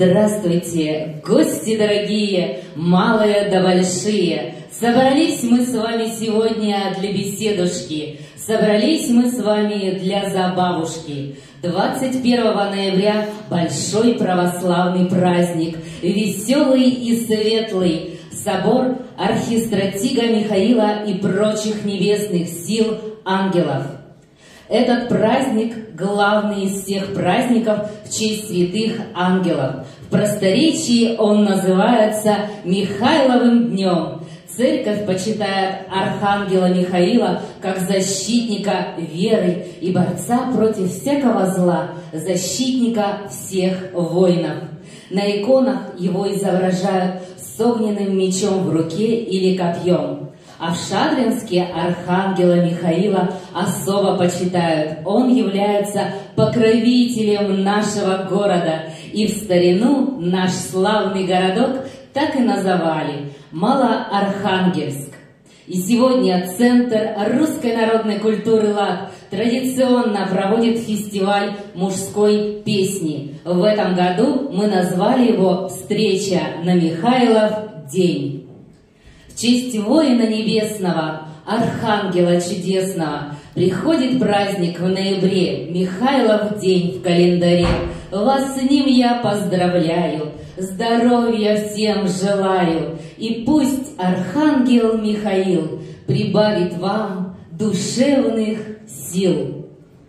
Здравствуйте, гости дорогие, малые да большие. Собрались мы с вами сегодня для беседушки, собрались мы с вами для забавушки. 21 ноября большой православный праздник, веселый и светлый. Собор архистратига Михаила и прочих небесных сил ангелов. Этот праздник главный из всех праздников в честь святых ангелов. В просторечии он называется Михайловым днем. Церковь почитает архангела Михаила как защитника веры и борца против всякого зла, защитника всех воинов. На иконах его изображают с огненным мечом в руке или копьем. А в Шадринске архангела Михаила особо почитают. Он является покровителем нашего города. И в старину наш славный городок так и называли – Малоархангельск. И сегодня Центр русской народной культуры «ЛАД» традиционно проводит фестиваль мужской песни. В этом году мы назвали его «Встреча на Михайлов день». В честь воина небесного, архангела чудесного, приходит праздник в ноябре, Михайлов день в календаре. Вас с ним я поздравляю, здоровья всем желаю, и пусть архангел Михаил прибавит вам душевных сил.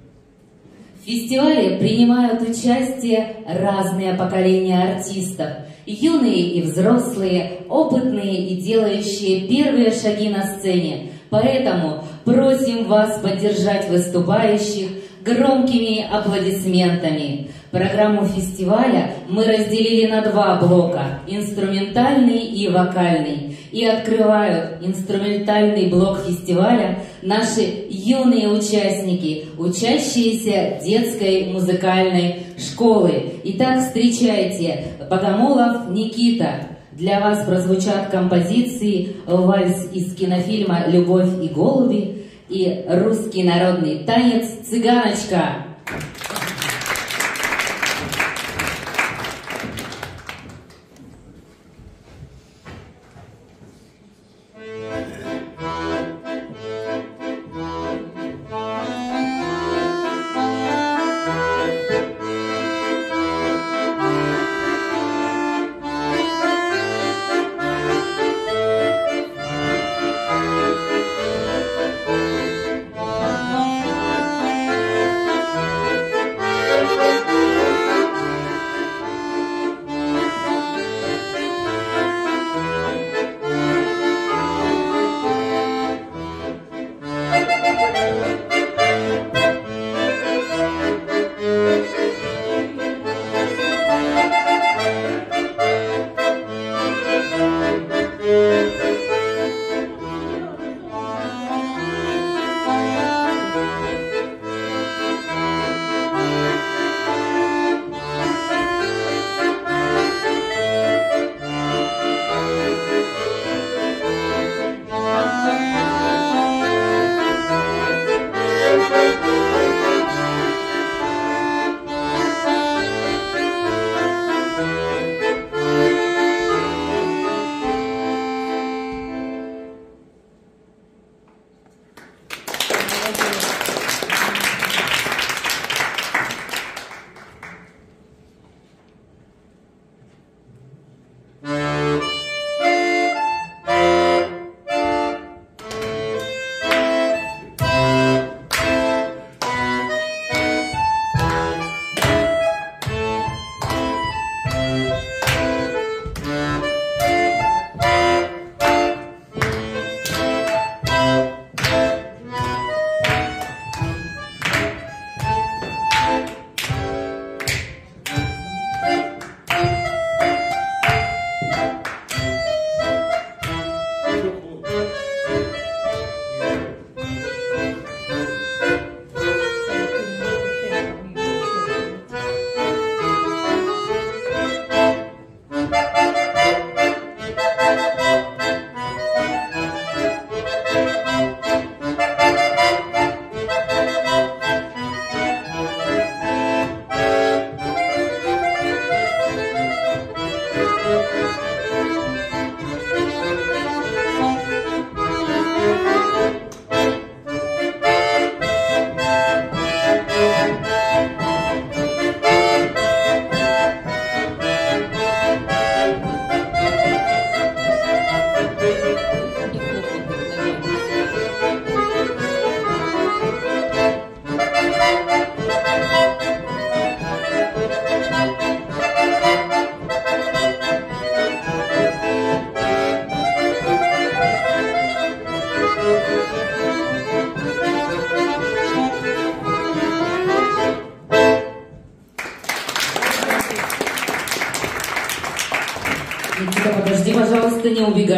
В фестивале принимают участие разные поколения артистов, юные и взрослые, опытные и делающие первые шаги на сцене. Поэтому просим вас поддержать выступающих громкими аплодисментами. Программу фестиваля мы разделили на два блока – инструментальный и вокальный. И открывают инструментальный блок фестиваля наши юные участники, учащиеся детской музыкальной школы. Итак, встречайте, Богомолов Никита. Для вас прозвучат композиции «Вальс» из кинофильма «Любовь и голуби» и русский народный танец «Цыганочка».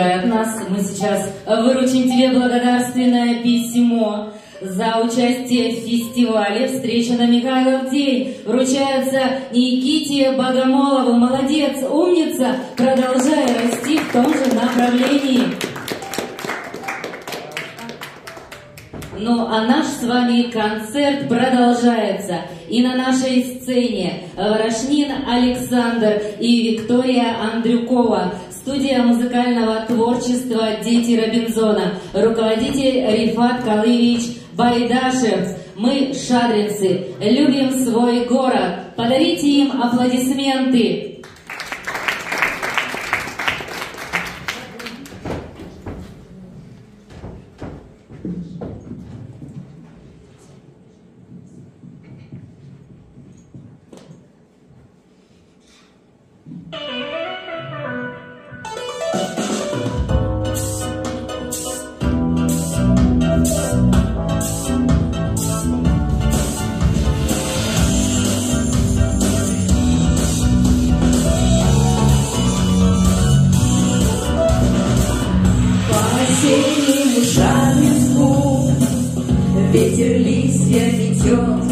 убегай от нас. Мы сейчас выручим тебе благодарственное письмо. За участие в фестивале «Встреча на Михайлов день» вручается Никите Богомолову. Молодец, умница, продолжай расти в том же направлении. Ну, а наш с вами концерт продолжается. И на нашей сцене Ворошнин Александр и Виктория Андрюкова. Студия музыкального творчества «Дети Робинзона». Руководитель Рифат Калыевич Байдашев. Мы, шадринцы, любим свой город. Подарите им аплодисменты. Ветер листья метет,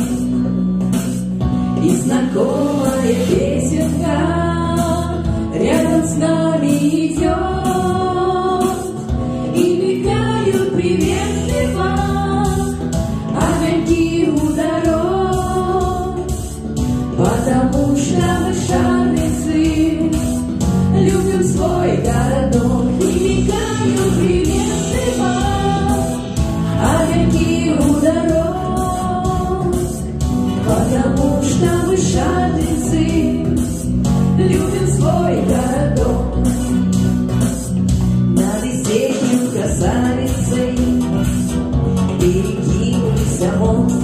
и знакомая песенка рядом с нами идет, и мигают приветливо огоньки у дорог, потому что мы шадринцы любим свой городок, и мигают приветливо огоньки у дорог, потому что мы шадринцы любим свой городок. Над весенней красавицей перекинулся мост,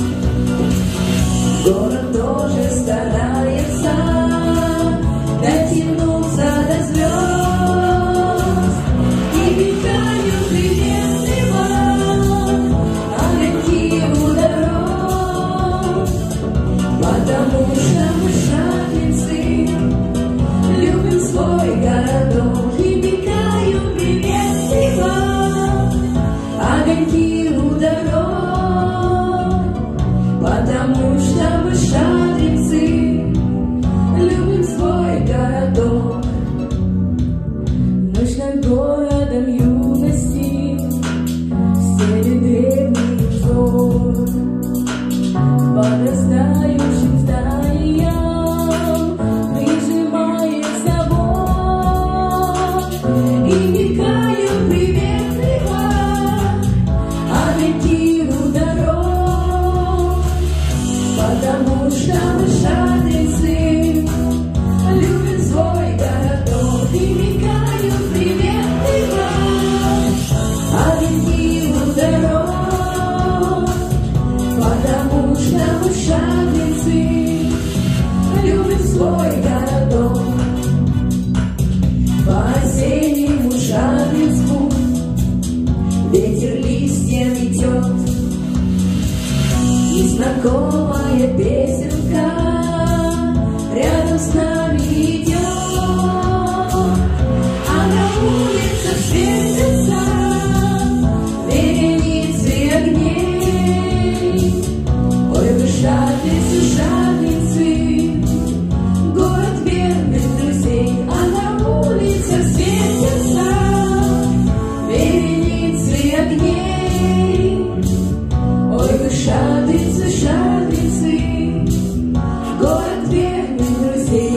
город тоже старается дотянуться до звезд, и мигают приветливо огоньки у дорог, потому что мы шадринцы любим свой городок, и мигают приветливо огоньки у дорог, потому что мы шадринцы любим свой городок. Ночь над городом юности, в стиле древний взор, подрастающим зданиям прижимает собой, и мигают приветливо огоньки у дорог, потому что мы шадринцы любим свой городок, и мигают приветливо огоньки у дорог, потому что мы шадринцы любим свой городок. По осеннему Шадринску ветер листья метет, и знакомая песенка рядом с нами идет, а на улицах светятся вереницы огней. Ой, вы шадринцы, шадринцы, город верных друзей, а на улицах светятся вереницы огней. Ой, вы шадринцы, шадринцы, город верных друзей.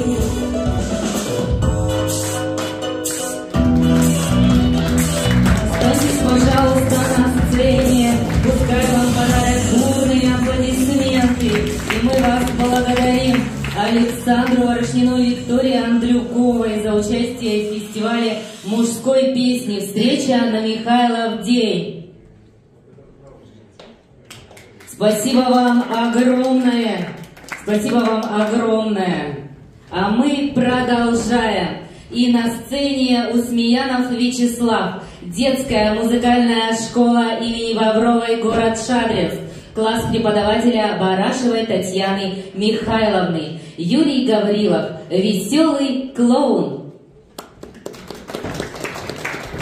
Останьтесь, пожалуйста, на сцене. Пускай вам подарят бурные аплодисменты. И мы вас благодарим Александру Ворошнину и Виктории Андрюковой за участие в фестивале мужской песни «Встреча на Михайлов день». Спасибо вам огромное. Спасибо вам огромное. А мы продолжаем. И на сцене Усмеянов Вячеслав, детская музыкальная школа имени Бобровой, город Шадринск, класс преподавателя Барашевой Татьяны Михайловны, Юрий Гаврилов, веселый клоун.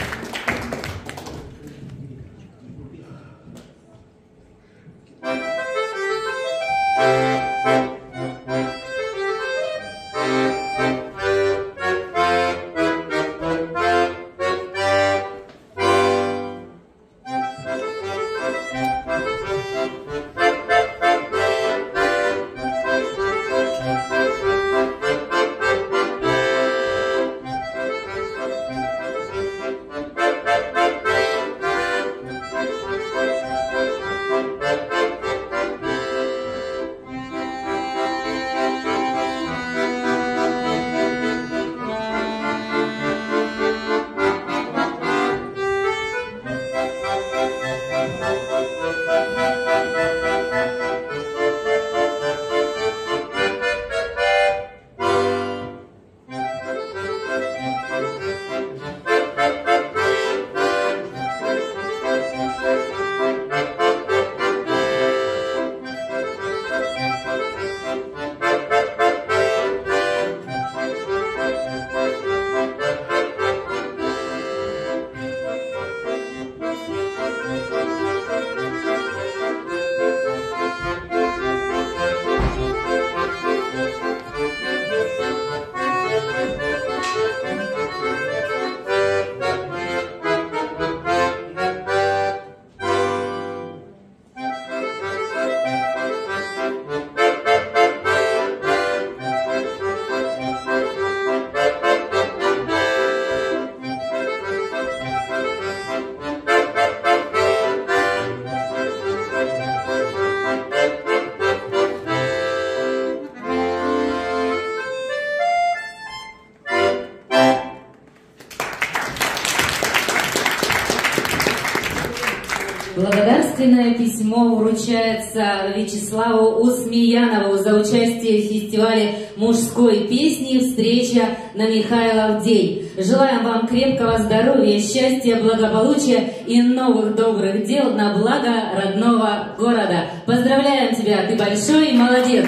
Благодарственное письмо вручается Вячеславу Усмиянову за участие в фестивале мужской песни «Встреча на Михайлов день». Желаем вам крепкого здоровья, счастья, благополучия и новых добрых дел на благо родного города. Поздравляем тебя, ты большой молодец!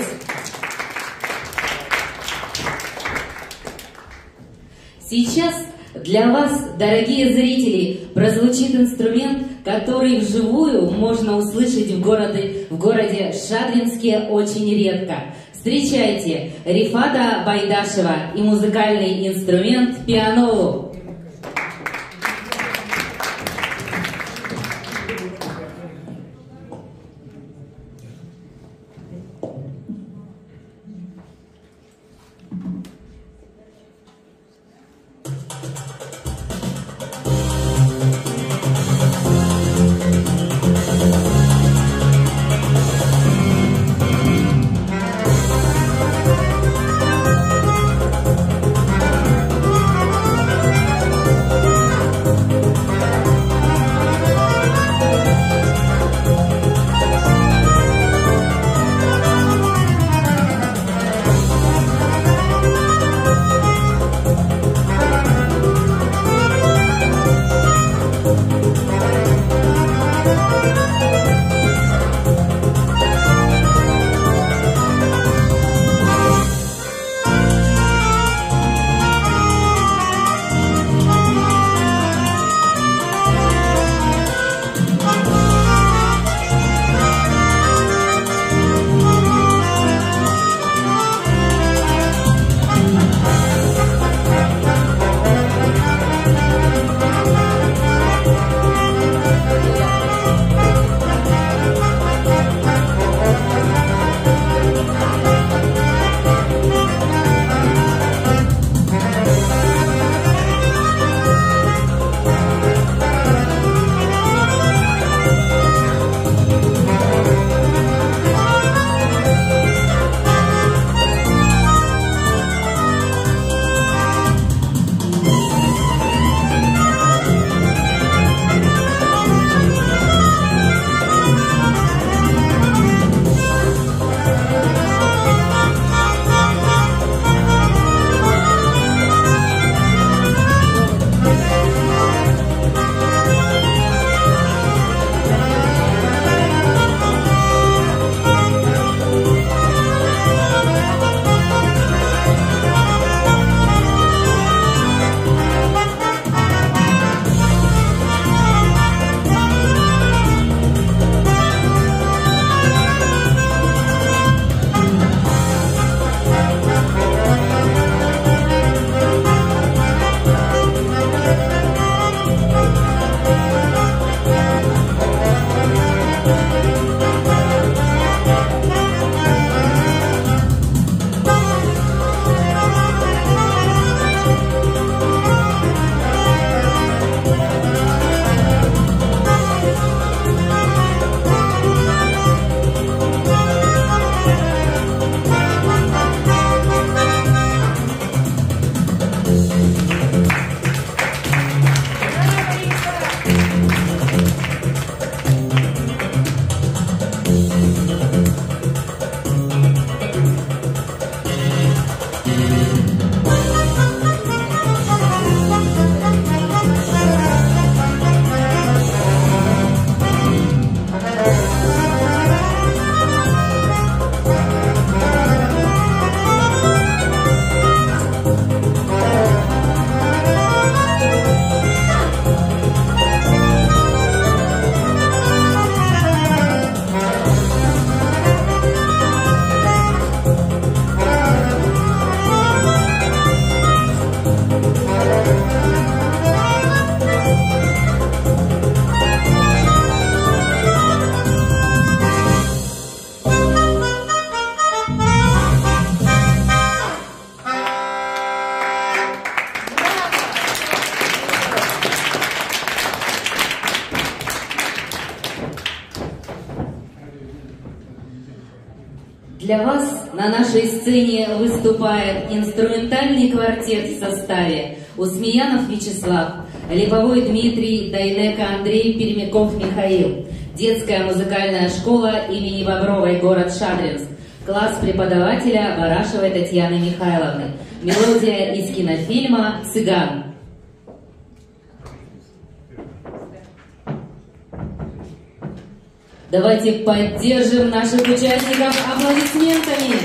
Сейчас для вас, дорогие зрители, прозвучит инструмент, который вживую можно услышать в городе Шадринске очень редко. Встречайте Рифата Байдашева и музыкальный инструмент пианолу. Для вас на нашей сцене выступает инструментальный квартет в составе Усмиянов Вячеслав, Липовой Дмитрий, Дайнеко Андрей, Пермяков Михаил. Детская музыкальная школа имени Бобровой, город Шадринск. Класс преподавателя Барашевой Татьяны Михайловны. Мелодия из кинофильма «Цыган». Давайте поддержим наших участников аплодисментами.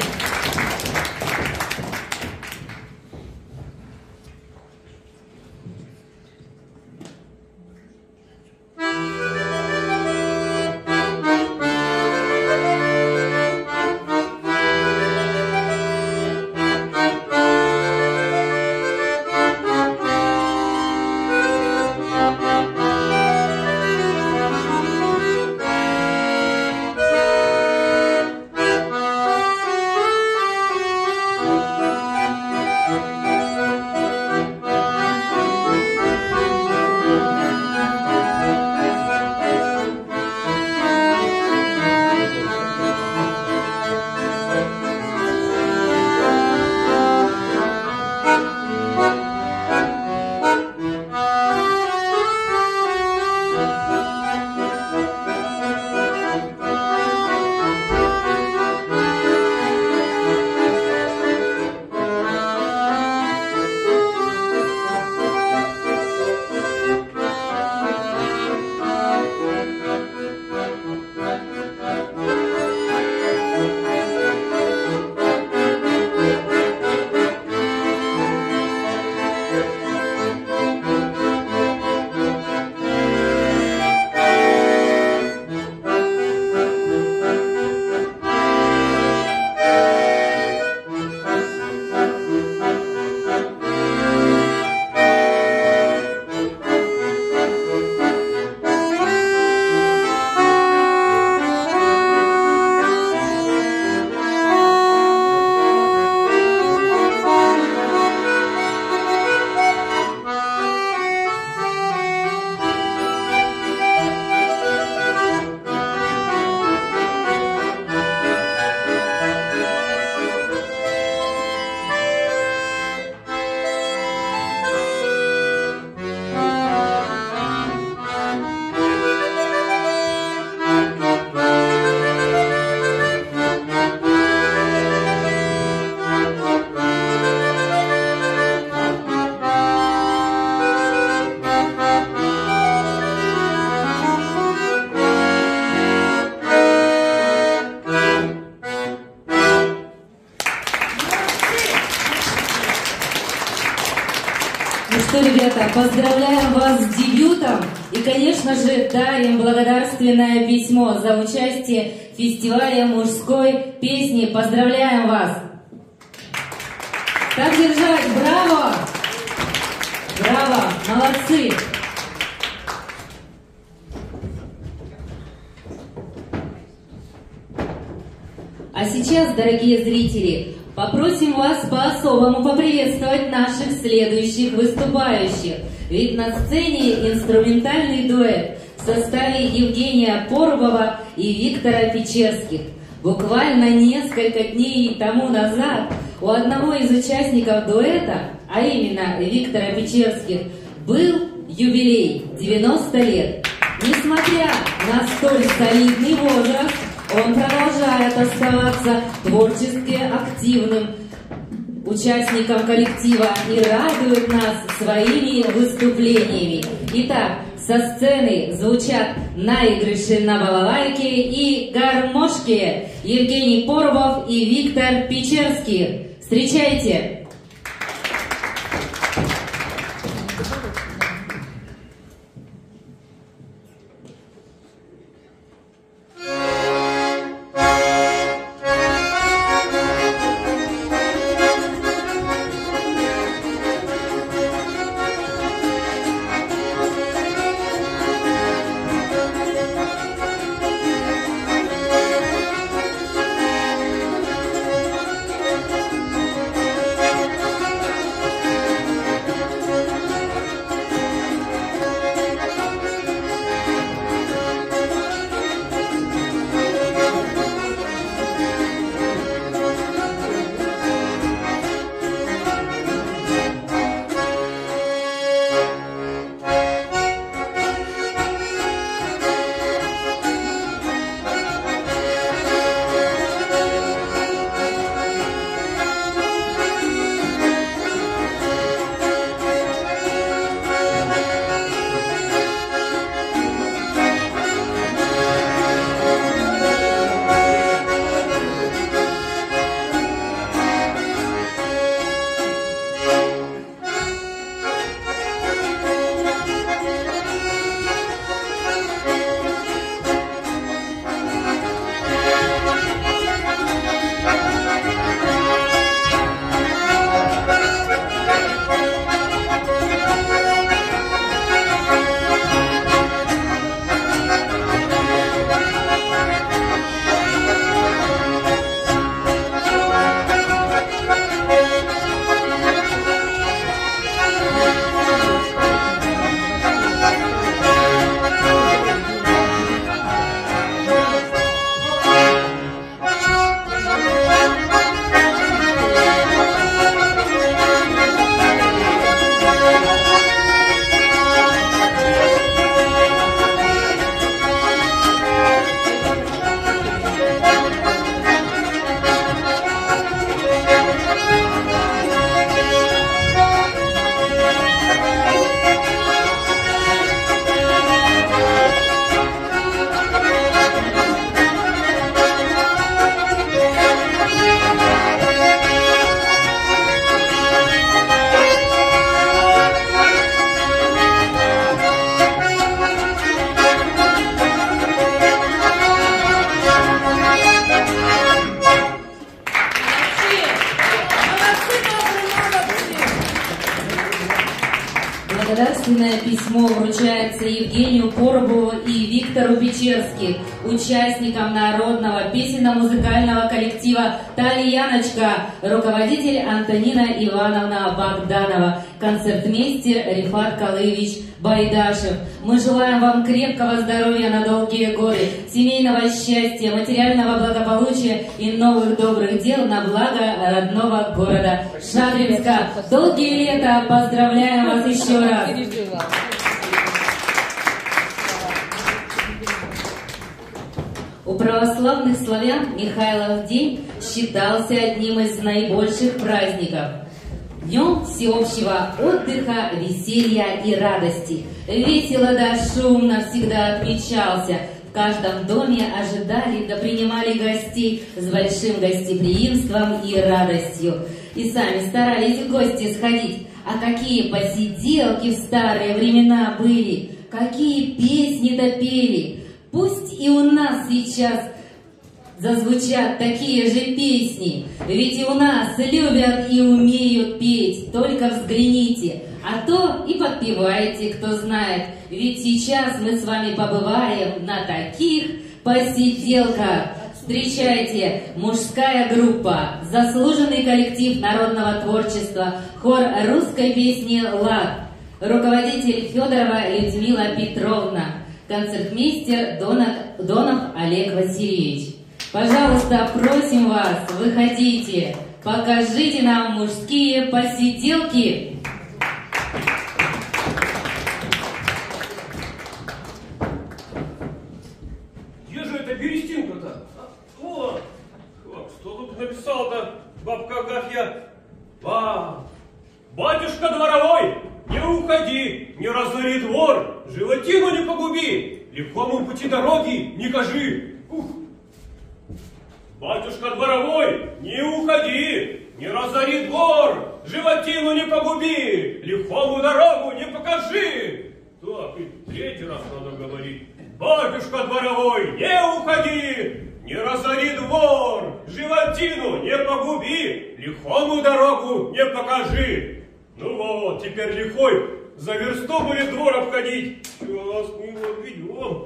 Ребята, поздравляем вас с дебютом и, конечно же, дарим благодарственное письмо за участие в фестивале мужской песни. Поздравляем вас! Так держать! Браво! Браво! Молодцы! А сейчас, дорогие зрители, попросим вас по-особому поприветствовать наших следующих выступающих. Ведь на сцене инструментальный дуэт в составе Евгения Порубова и Виктора Печерских. Буквально несколько дней тому назад у одного из участников дуэта, а именно Виктора Печерских, был юбилей – 90 лет. Несмотря на столь солидный возраст, он продолжает оставаться творчески активным участником коллектива и радует нас своими выступлениями. Итак, со сцены звучат наигрыши на балалайке и гармошке Евгений Порубов и Виктор Печерский. Встречайте! Благодарственное письмо вручается Евгению Коробову и Виктору Печерским, участникам народного песенно-музыкального коллектива «Тальяночка», руководитель Антонина Ивановна Богданова, концертмейстер Рифат Калыевич Байдашев. Мы желаем вам крепкого здоровья на долгие годы, семейного счастья, материального благополучия и новых добрых дел на благо родного города Шадринска. Долгие лета! Поздравляем вас еще раз! У православных славян Михайлов день считался одним из наибольших праздников. Днем всеобщего отдыха, веселья и радости. Весело да шумно всегда отмечался. В каждом доме ожидали да принимали гостей с большим гостеприимством и радостью. И сами старались в гости сходить. А какие посиделки в старые времена были, какие песни допели. Пусть и у нас сейчас зазвучат такие же песни, ведь и у нас любят и умеют петь, только взгляните, а то и подпевайте, кто знает, ведь сейчас мы с вами побываем на таких посиделках. Встречайте, мужская группа, заслуженный коллектив народного творчества, хор русской песни «Лад», руководитель Федорова Людмила Петровна, концертмейстер Донов Олег Васильевич. Пожалуйста, просим вас, выходите, покажите нам мужские посиделки. Где же эта берестинка-то? Вот. Что тут написал-то бабка Агафья? Батюшка дворовой, не уходи, не разори двор, животину не погуби, легкому пути дороги не кажи. Батюшка дворовой, не уходи, не разори двор, животину не погуби, легкому дорогу не покажи. Так, и третий раз надо говорить. Батюшка дворовой, не уходи, не разори двор, животину не погуби, лихому дорогу не покажи. Ну вот, теперь лихой за версту будет двор обходить. Сейчас мы его ведем.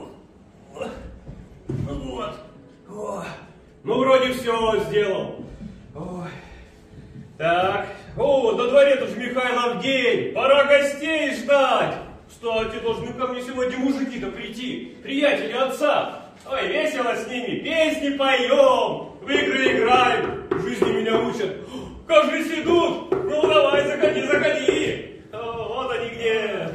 Вот. Ну, вроде все сделал. Ой. Так, на дворе-то же Михайлов день, пора гостей ждать. Кстати, должны ко мне сегодня мужики-то прийти, приятели отца. Ой, весело с ними, песни поем, в игры играем, в жизни меня учат. Кажись, идут, ну давай, заходи. Вот они где.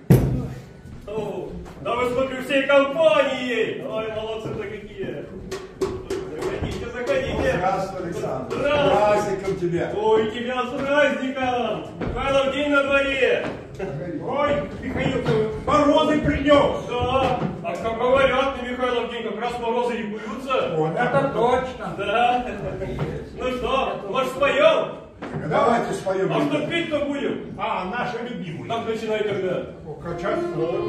Да вы, смотрю, всей компанией. Ой, молодцы-то какие. Заходите. Здравствуй, Александр. Здравствуй. С праздником тебя. Ой, тебя с праздником. Михайлов день на дворе. Ой, Михаил, морозы принес. Да, а как говорят, на Михайлов день как раз морозы и бьются. Вот это точно. Да. Ну что, может споем? Давайте споем. А что петь-то будем? Наша любимая. Так начинай тогда. Качать.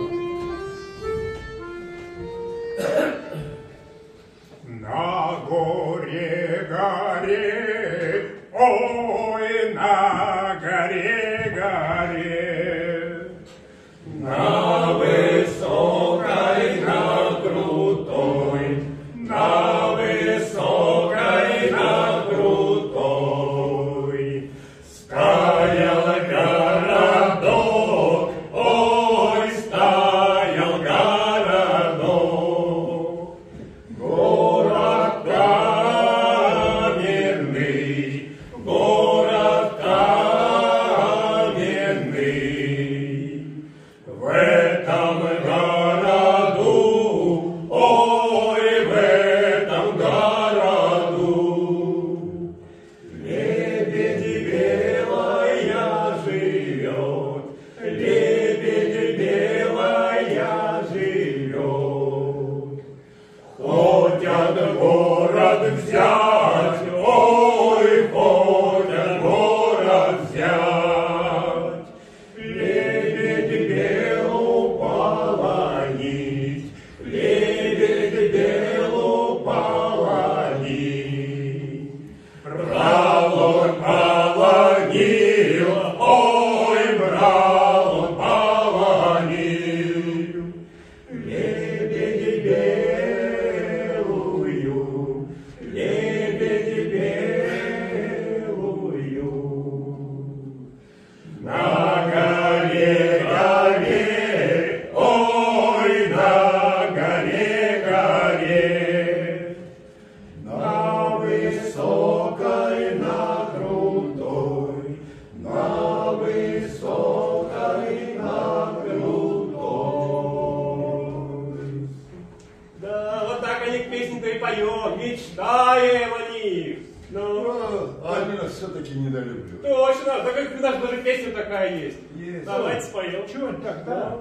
На горе горе, ой, на горе горе, на высокой, на крутой, на высокой, на крутой, стоял городок, ой, стоял городок. Город каменный, город каменный. В этом городу, ой, в этом городу лебедь белая живет, лебедь белая живет. Хотят город взять, ой, хотят город взять. Лебедь белую полосу поем, мечтаем о них. Ну, Они нас все-таки недолюбливают. точно, так как у нас даже песня такая есть. Есть. Давайте споем. Чего тогда?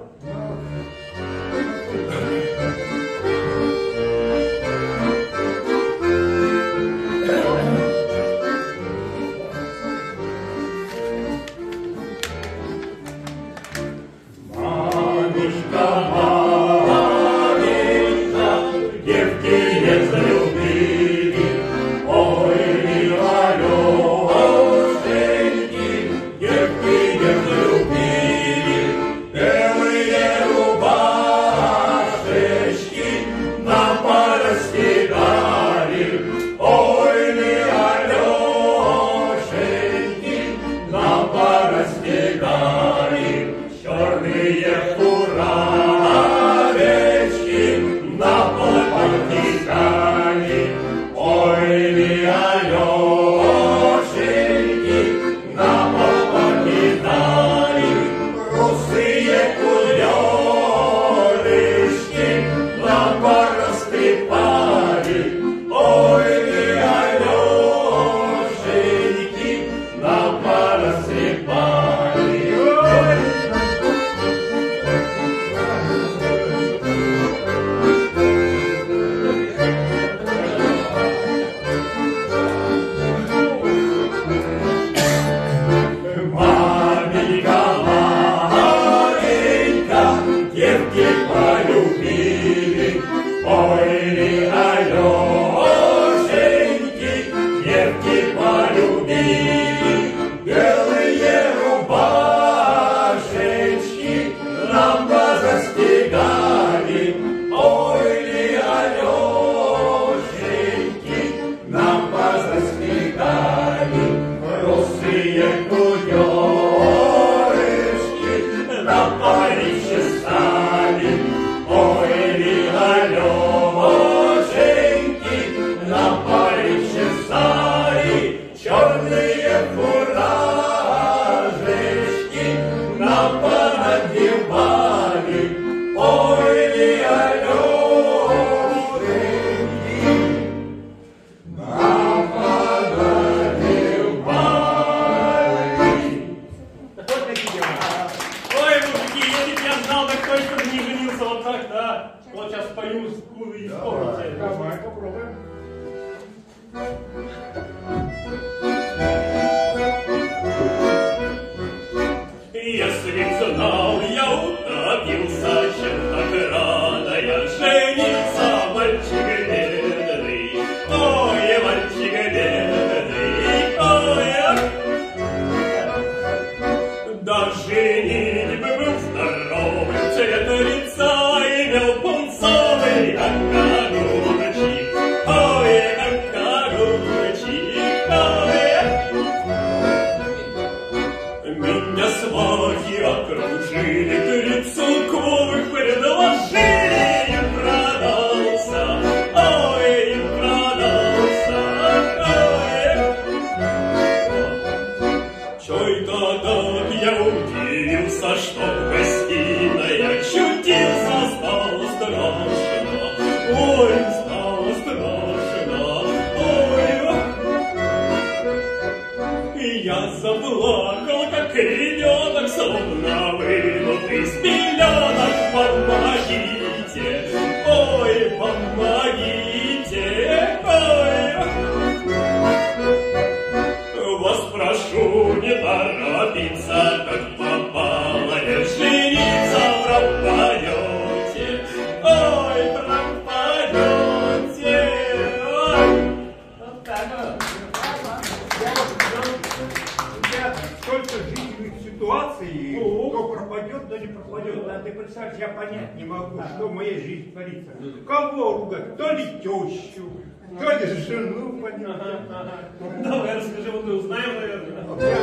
Я понять не могу, что в моей жизни творится. Кого ругать? То ли тещу, то ли жену, понятно. Давай расскажи, вот мы узнаем, наверное.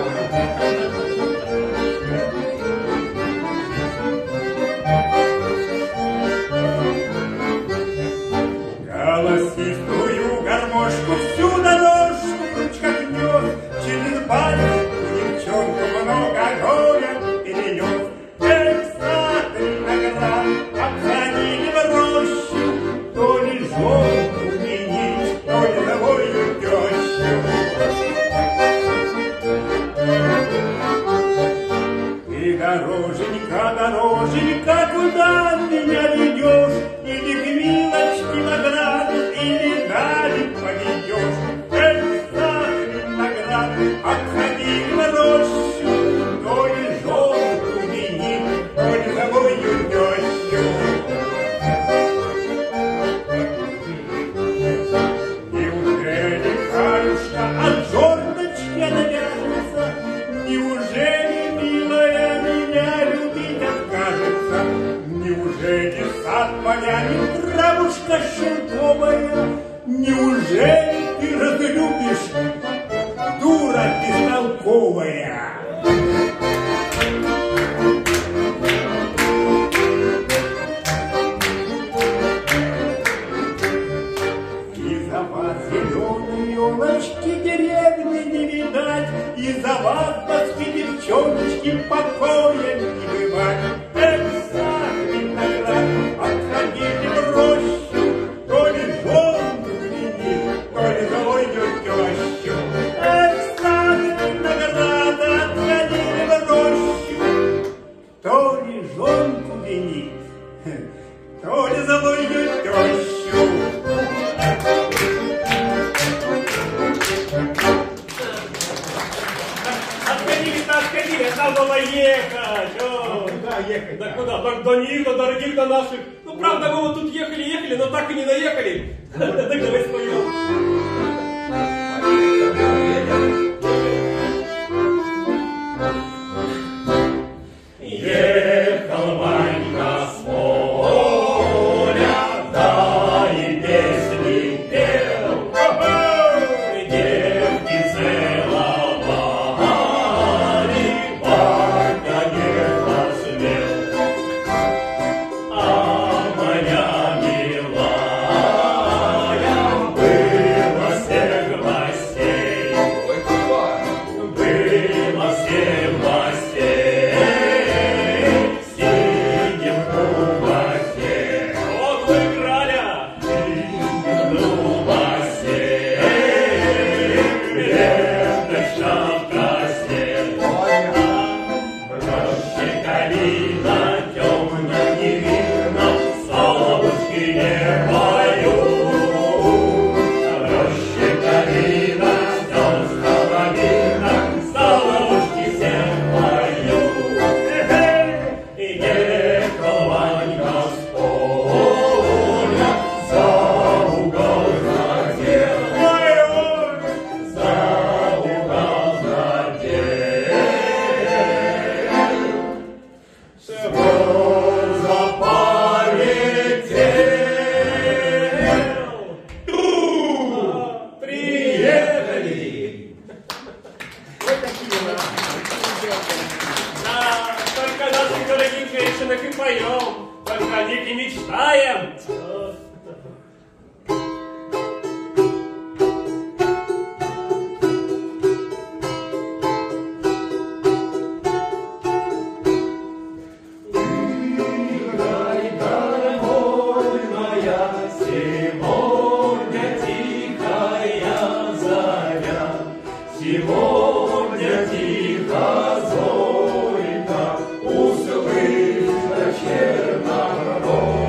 Голосистую гармошку всю дорожку ручка гнет, через палец девчонку много горя перенес. Обходили в рощу, то ли жонку мне тянет травушка шелковая. Неужели ты разлюбишь, дура бестолковая? И за вас зеленые елочки деревни не видать, и за вас, москвы девчоночки, покоя не бывать. Эх, сад виноград, отходите в рощу, то ли жонку винит, то ли заводит тещу. Эх, сад винограда, отходите в рощу, то ли жонку винит, то ли заводит тещу. Отходили, надо было ехать. О, куда ехать? Да куда? Так до них, до дорогих, до наших. Ну, правда, мы вот тут ехали, но так и не доехали. Так давай споем. Ехал Ванька с поля, да и песни пел. Девки целовали, Ванька не посмел. А моя милая была всех гостей, было всех гостей. Сидим в кубасе, вот вы краля, сидим в кубасе, ленточка в красе, в роще калина темно не видно, солнышки не поют. В роще калина темно видно, солнышки всем поют. И ехал Ванька с поля, за угол задел, за угол задел. Сразу полетел. Приехали. Вот такие у нас. Да, только наших дорогих женщинах и поем, только о них и мечтаем. Играй, дорогой моя, сегодня тихая заря, сегодня тихо зорька, услышь чернорога.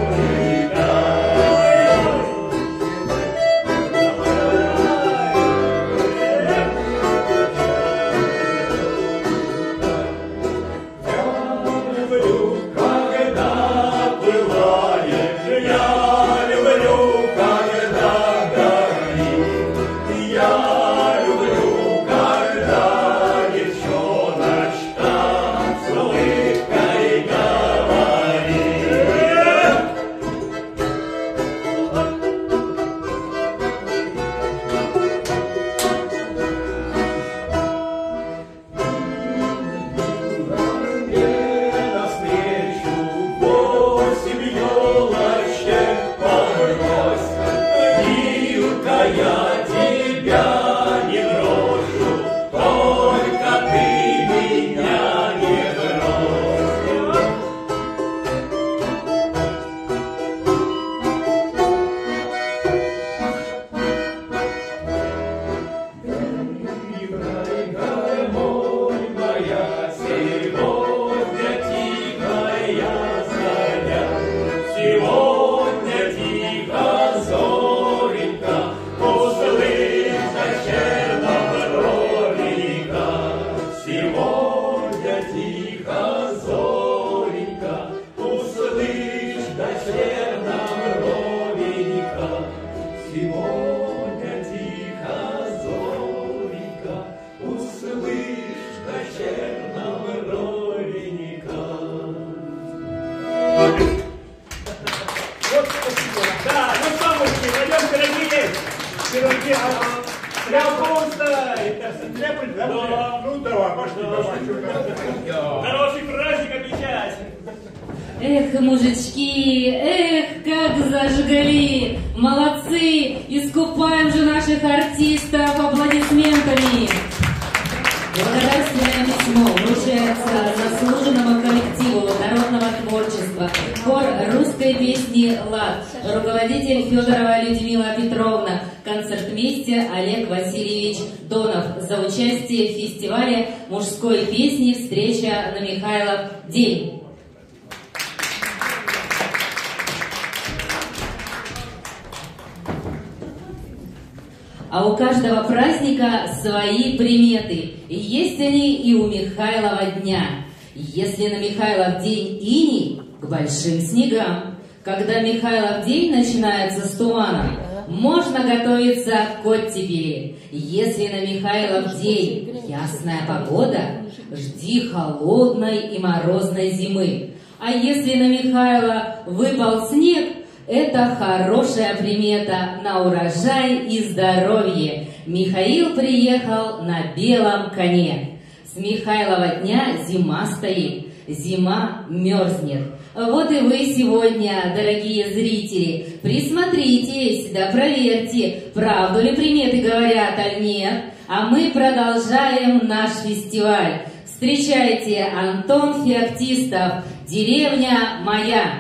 Тряпку ставить. Тряпку, да? Да. Ну давай, пошли, давай. Хороший праздник отмечать. Эх, мужички, эх, как зажгли! Молодцы! Искупаем же наших артистов аплодисментами! Благодарственное письмо вручается заслуженному коллективу народного творчества, хор русской песни «Лад», руководитель Федорова Людмила Петровна, концертмейстер Олег Васильевич Донов за участие в фестивале мужской песни «Встреча на Михайлов день». А у каждого праздника свои приметы. Есть они и у Михайлова дня. Если на Михайлов день иней, к большим снегам. Когда Михайлов день начинается с туманом, можно готовиться к оттепели. Если на Михайлов день ясная погода, жди холодной и морозной зимы. А если на Михайлова выпал снег, это хорошая примета на урожай и здоровье. Михаил приехал на белом коне. С Михайлова дня зима стоит, зима мерзнет. Вот и вы сегодня, дорогие зрители, присмотритесь, да проверьте, правду ли приметы говорят, а нет. А мы продолжаем наш фестиваль. Встречайте, Антон Феоктистов, «Деревня моя».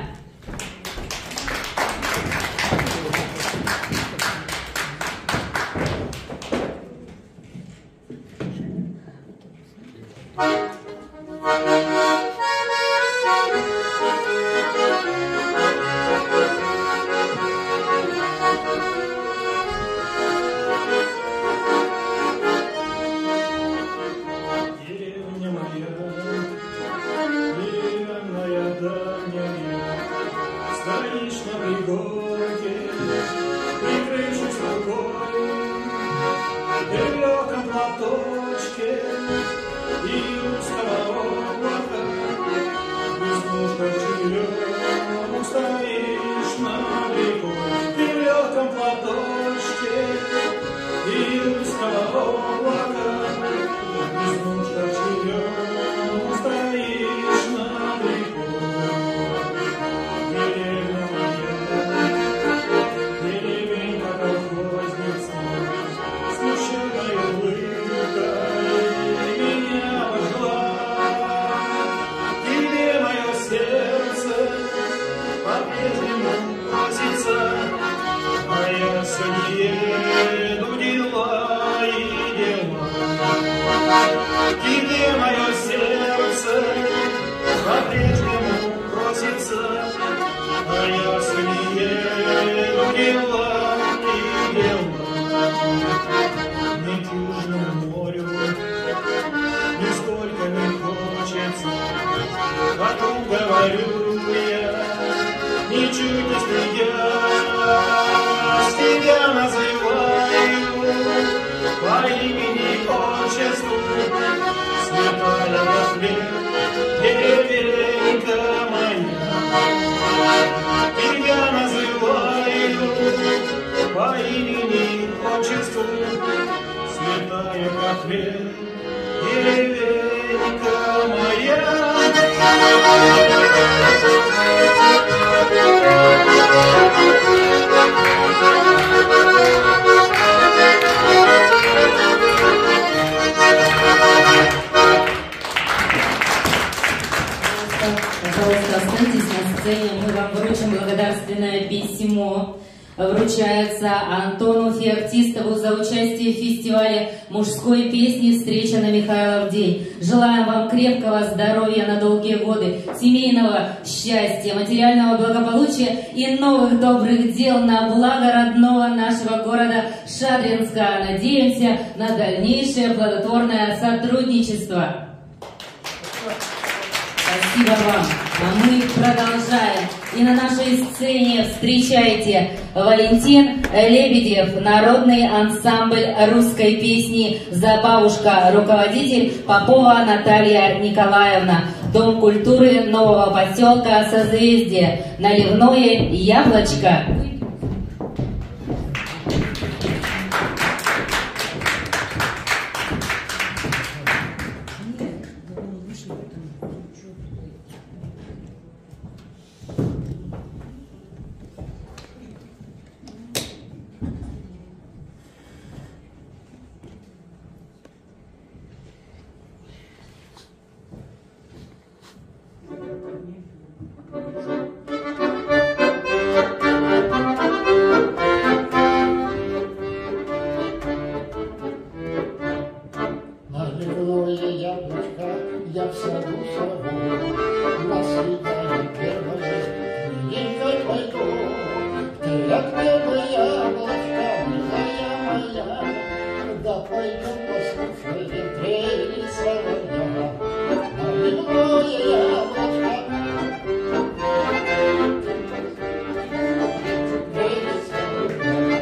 Пожалуйста, останьтесь на сцене, мы вам вручим благодарственное письмо. Вручается Антону Феоктистову за участие в фестивале мужской песни «Встреча на Михайлов день». Желаем вам крепкого здоровья на долгие годы, семейного счастья, материального благополучия и новых добрых дел на благо родного нашего города Шадринска. Надеемся на дальнейшее плодотворное сотрудничество. Спасибо вам. А мы продолжаем. И на нашей сцене встречайте Валентин Лебедев, народный ансамбль русской песни «Забавушка», руководитель Попова Наталья Николаевна, Дом культуры нового поселка Созвездие, наливное яблочко. как белое яблочко, милая моя, да пойдем послушаем трели соловья. Наливное яблочко, трели соловья.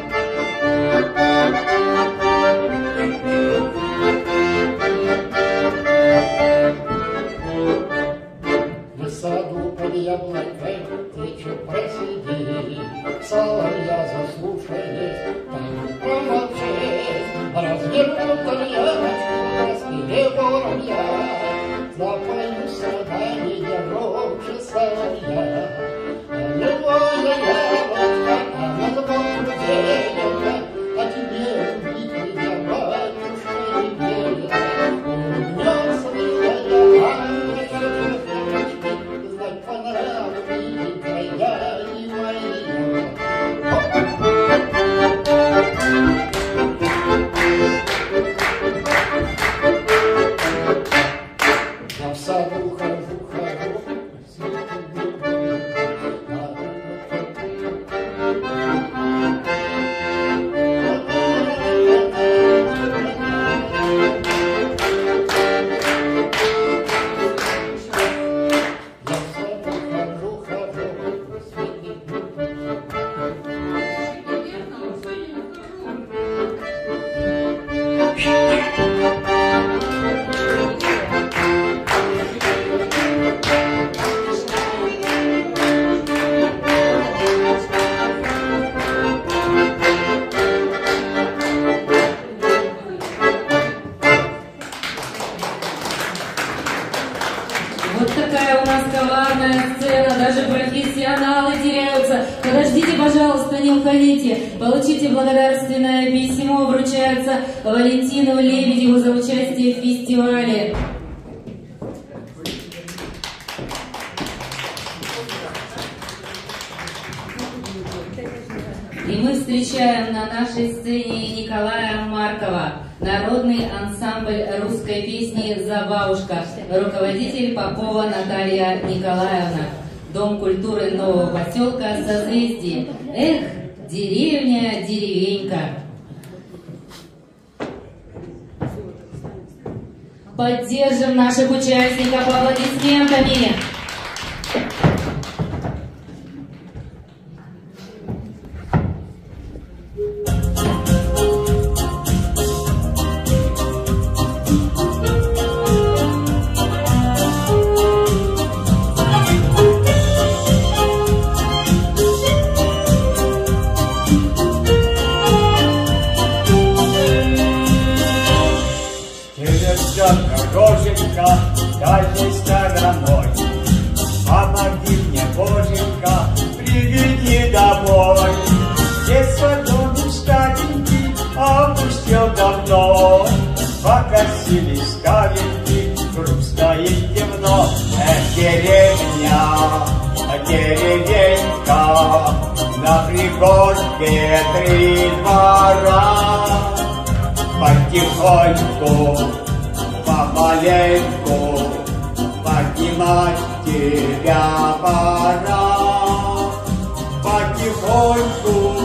В саду под яблокой ты чё просиди, соловья заслушаясь, так помолчись. Развернут яночку, распевал я, запою страдания громче соловья. Наливное яблочко, а на звон денег, а тебе убить меня, батюшка, не верит. Улыбнется милая ангелька, знать понравилась твоя и моя. Я в саду хожу, Вот такая у нас коварная сцена, даже профессионалы теряются. Подождите, пожалуйста, не уходите. Получите благодарственное письмо, вручается Валентину Лебедеву за участие в фестивале. И мы встречаем на нашей сцене Николая Маркова, народный ансамбль русской песни «Забавушка», руководитель Попова Наталья Николаевна, Дом культуры нового поселка «Созвездие». Эх, деревня, деревенька. Поддержим наших участников аплодисментами. Роженька, дальней стороной, помоги мне, Боженька, приведи домой. Детство домик старенький опустел давно, покосились каленки, грустно и темно. Деревня, деревенька, на пригорке 3 двора, потихоньку, помаленьку поднимать тебя пора. Потихоньку,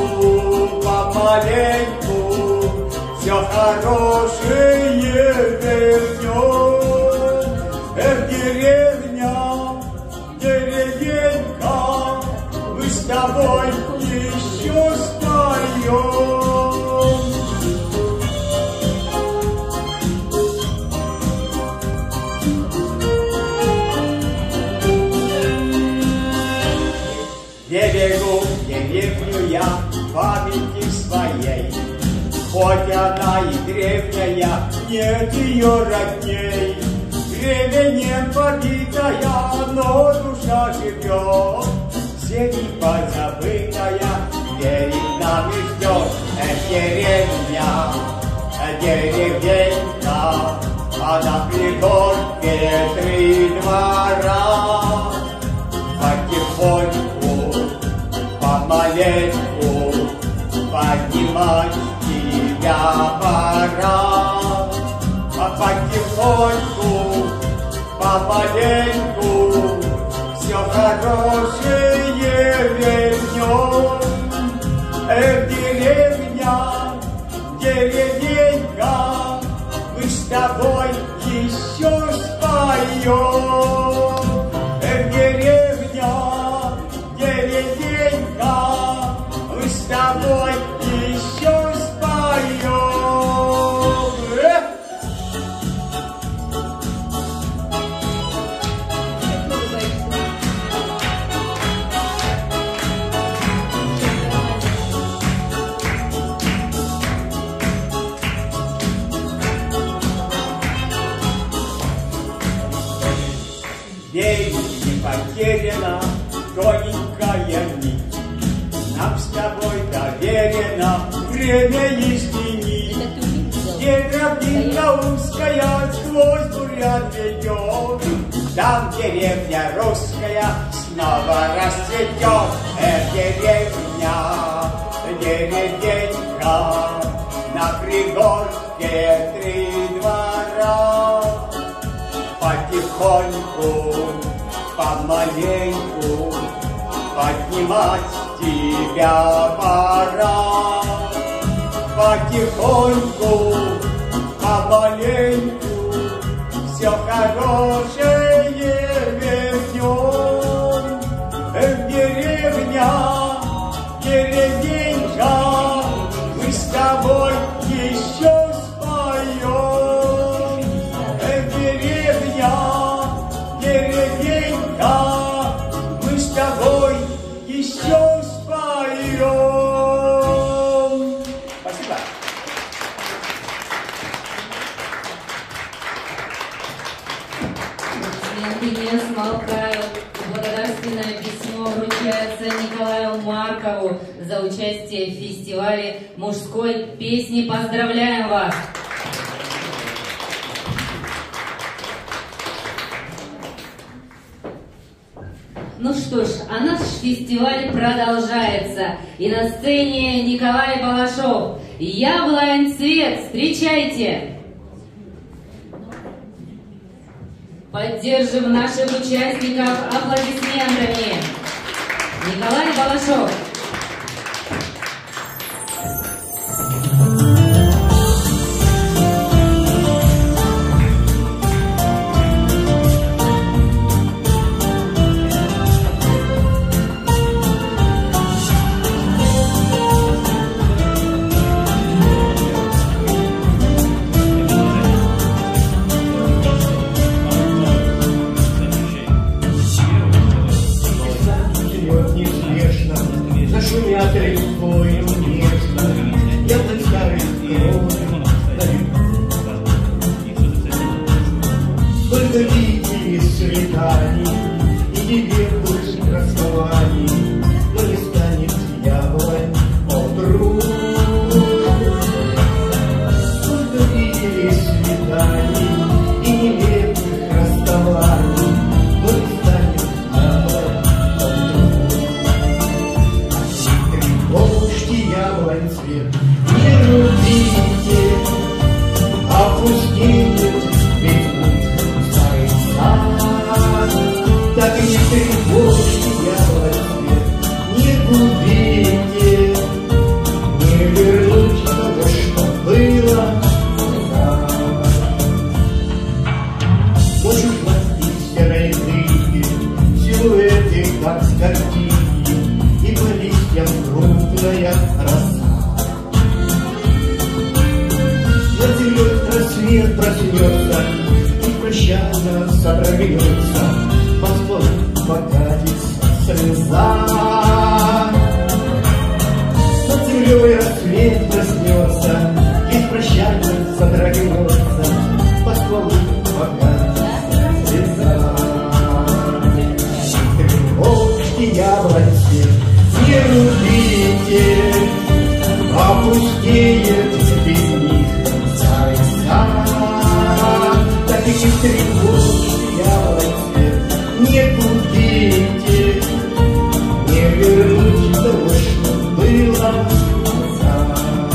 помаленьку все хорошее вернем. Эх, деревня, деревенька, мы с тобой еще споем. Берегу деревню я памяти своей, хоть она и древняя, нет ее родней. Временем побитая, но душа живет, всеми позабытая, верит нам и ждет. Деревня, деревенька, а на пригорке 3 двора. Потихоньку, помаленьку поднимать тебя пора. А потихоньку, помаленьку все хорошее вернем. хранить. Нам с тобой доверено время истинить. Где тропинка узкая сквозь бурьян ведет, там деревня русская снова расцветет. Деревня, деревенька, на пригорке 3 двора. Потихоньку, помаленьку поднимать тебя пора. Потихоньку, помаленьку все хорошее вернем. Деревня, деревенька, мы с тобой еще споем. Деревня, деревенька, мы с тобой еще споем. Спасибо. Не смолкаю. Благодарственное письмо вручается Николаю Маркову за участие в фестивале мужской песни. Поздравляем вас! Ну что ж, а наш фестиваль продолжается. И на сцене Николай Балашов. «Яблонь цвет». Встречайте! Поддержим наших участников аплодисментами. Николай Балашов. Зашумят рекою нежно, яблонь старый только видели свиданий и неверных расставаний, но не станет яблонь подруг. Только видели свиданий и неверных расставаний, но не станет яблонь подруг. Ложки яблонь цвет не рубите, опустите ведь старый сад. Так и не тревожьте яблонь цвет, не губите, не вернуть того, что было. Ночью хвосты серой дымки, силуэты как с картинки, и по листьям крупная роса. Над землей рассвет проснется и прощально содрогнется, по стволу покатится слеза. Над землей рассвет проснется и прощально содрогнется, по стволу покатится слеза. Тревожьте яблонь цвет, не рубите, опустеет без них старый сад. Так и не тревожьте яблонь цвет, не губите, не вернуть того, что было назад.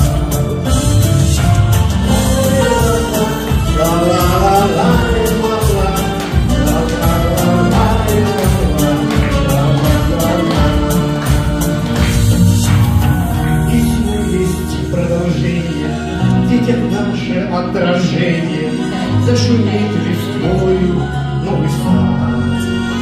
Детям наше отражение зашумит листвою новый сад.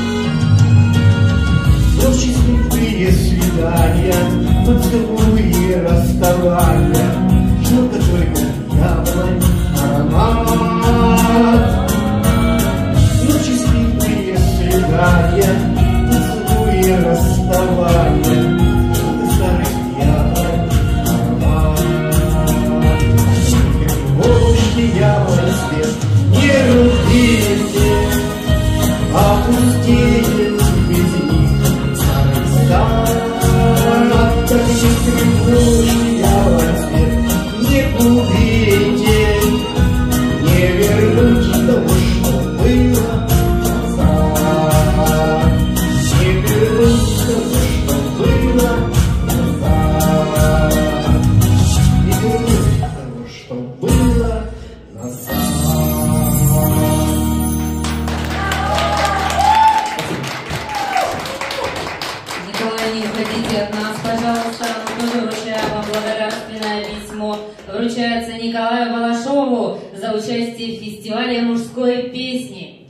Ночи святые свидания, поцелуи расставания, жалко только яблонь аромат. Ночи святые свидания, поцелуи расставания, жалко старых яблонь аромат. Яблонь цвет не вручается Николаю Балашову за участие в фестивале мужской песни.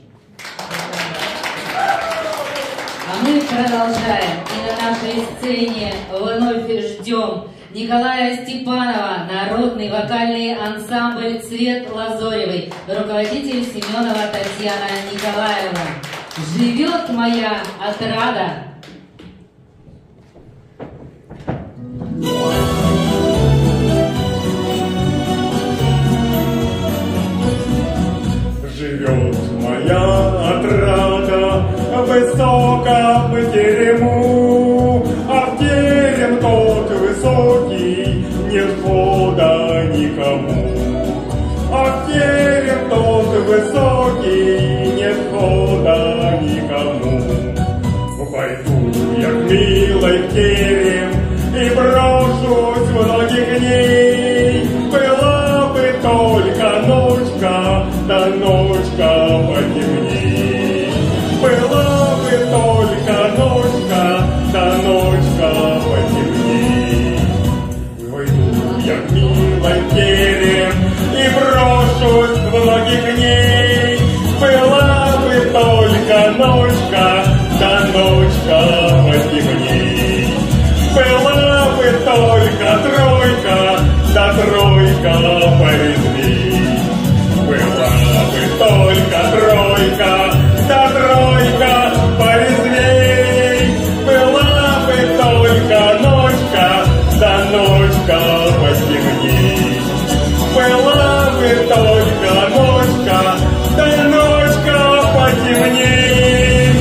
А мы продолжаем. И на нашей сцене вновь ждем Николая Степанова, народный вокальный ансамбль «Цвет Лазоревый», руководитель Семенова Татьяна Николаевна. «Живет моя отрада». Живет моя отрада в высоком терему, а в терем тот высокий нет хода никому. А в терем тот высокий нет хода никому. Пойду я к милой в терем и брошусь в ноги к ней. Была бы только ночка, да ночка потемней. Была бы только ночка, да ночка потемней. Войду я к милой в терем и брошусь в ноги к ней. Была бы только ночка, да ночка потемней. Была бы только тройка, да тройка порезвей. Была бы только тройка, да тройка порезвей. Была бы только ночка, да ночка потемней. Была бы только ночка, да ночка потемней.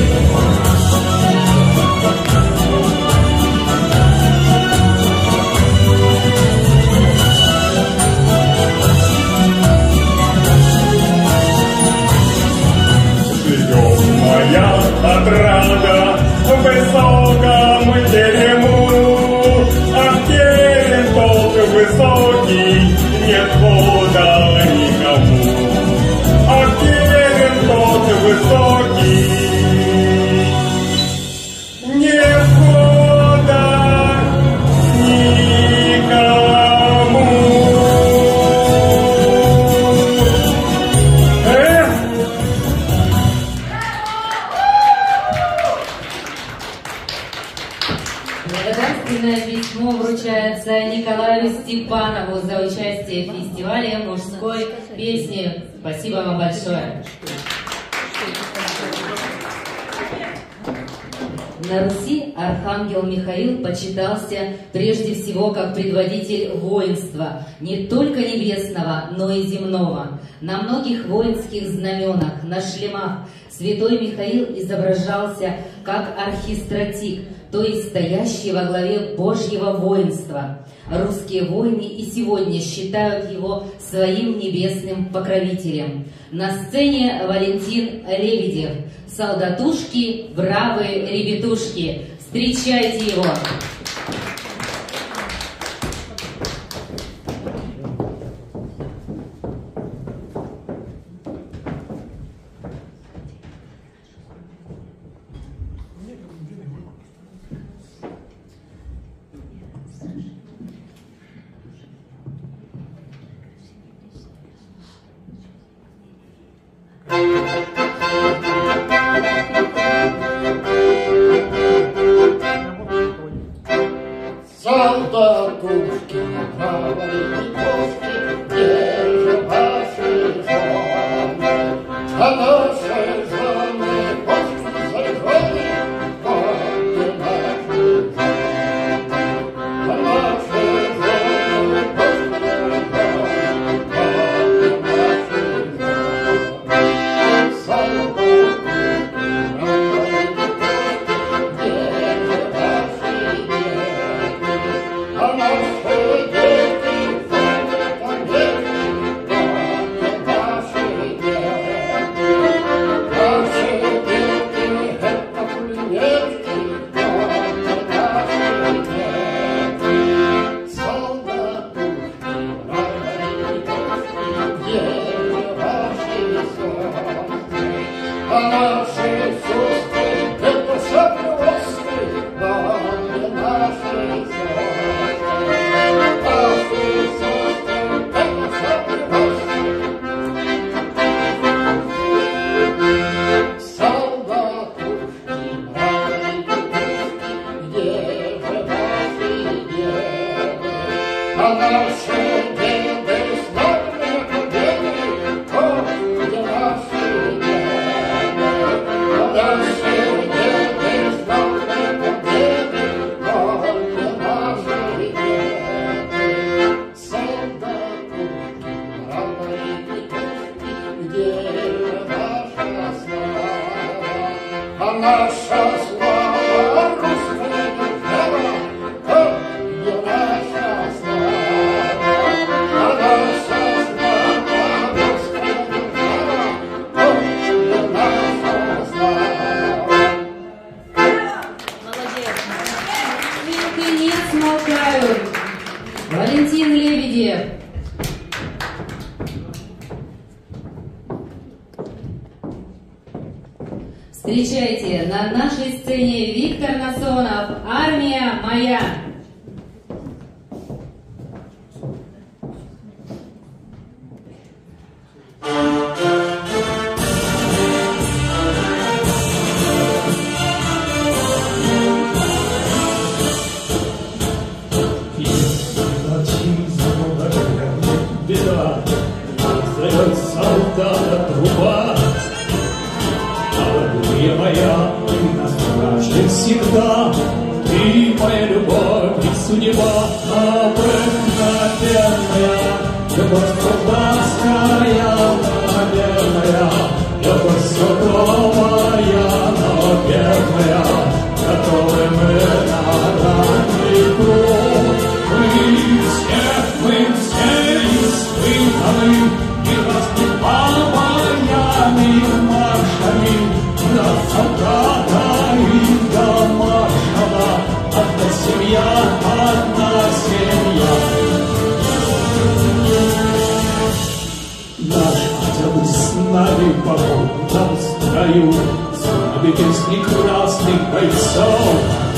Живет моя отрада в высоком терему, а в терем тот высокий нет хода никому. А в терем тот высокий нет хода никому. Благодарственное письмо вручается Николаю Степанову за участие в фестивале мужской песни. Спасибо вам большое. На Руси архангел Михаил почитался прежде всего как предводитель воинства, не только небесного, но и земного. На многих воинских знаменах, на шлемах святой Михаил изображался как архистратиг, то есть стоящий во главе Божьего воинства. Русские воины и сегодня считают его своим небесным покровителем. На сцене Валентин Лебедев. Солдатушки, бравые ребятушки. Встречайте его! Солдатушки, бравые девушки, где же ваши жены? А наши жены, пошли за жены, вот наши жены. А наши жены, пошли за жены, вот наши жены. Солдатушки, бравые девушки, где же ваши жены? А наши дети, это наши сестры, Валентин Лебедев. Встречайте, на нашей сцене Виктор Насонов, «Армия моя». Солдата труба, армия моя, ты на страже всегда, ты моя любовь и судьба, обыкновенная, любовь солдатская, наверное, любовь суровая, но верная, которой мы на ранний круг. Мы все испытаны, и распеваниями, маршами, до солдата и до маршала, одна семья, одна семья. Наш отец с нами по полному строю, с нами песни красных бойцов.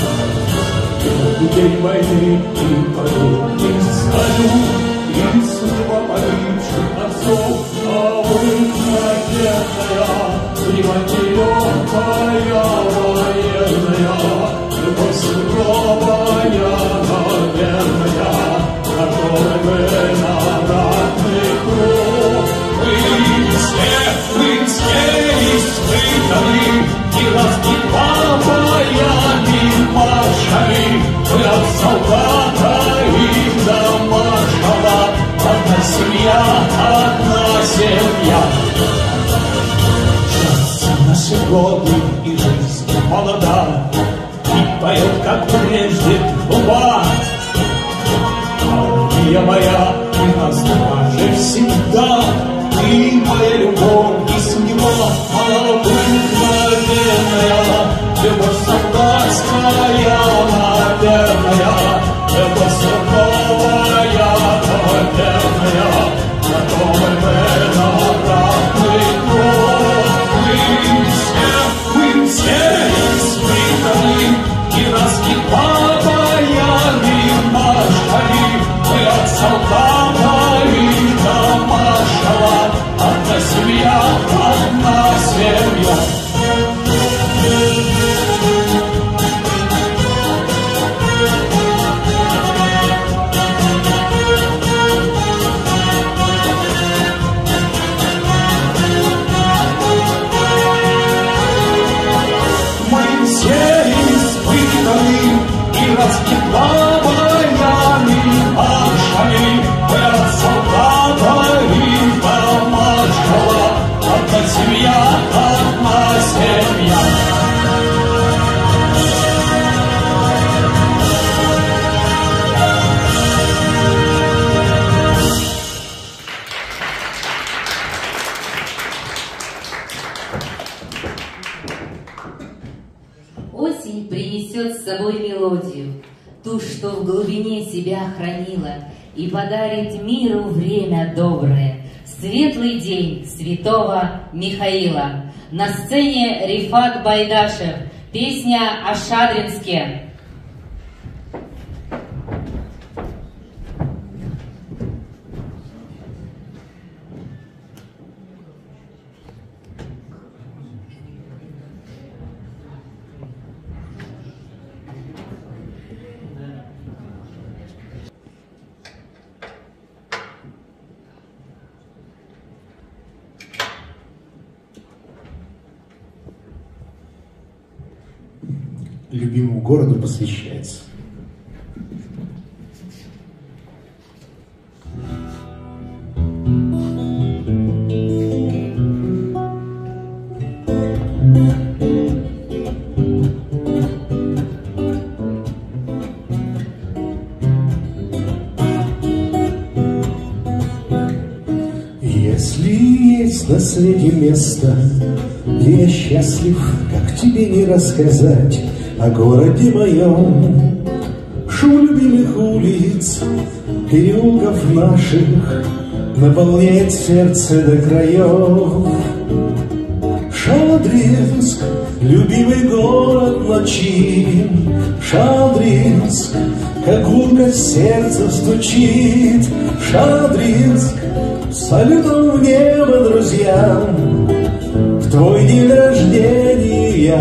И день войны, и победный салют, и судьба погибших отцов, обыкновенная, судьба нелегкая, военная, любовь суровая, но верная, которой мы на ратный круг. Мы все испытаны, и распевая маршами, мы от солдата и до маршала, одна семья, одна семья. Счастье наши годы и жизнь молода, и поет, как прежде, труба. Армия моя, ты на страже всегда, ты моя любовь и судьба, обыкновенная, любовь солдатская, наверное, любовь суровая, наверное, которой мы на ратный круг. Мы все испытаны, и распевая маршами, мы от солдата и до маршала, одна семья, одна семья. Мы все испытаны, и распевая маршами, мы от солдата и до маршала, одна семья, одна семья. Осень принесет с собой мелодию, ту, что в глубине себя хранила, и подарит миру время доброе, светлый день святого Михаила. На сцене Рифат Байдашев, песня о Шадринске. любимому городу посвящается. Если есть на свете место, где я счастлив, как тебе не рассказать о городе моем. Шум любимых улиц, переулков наших наполняет сердце до краев. Шадринск, любимый город ночи, Шадринск, как гулко сердце стучит. Шадринск, салютом в небо друзьям в твой день рождения.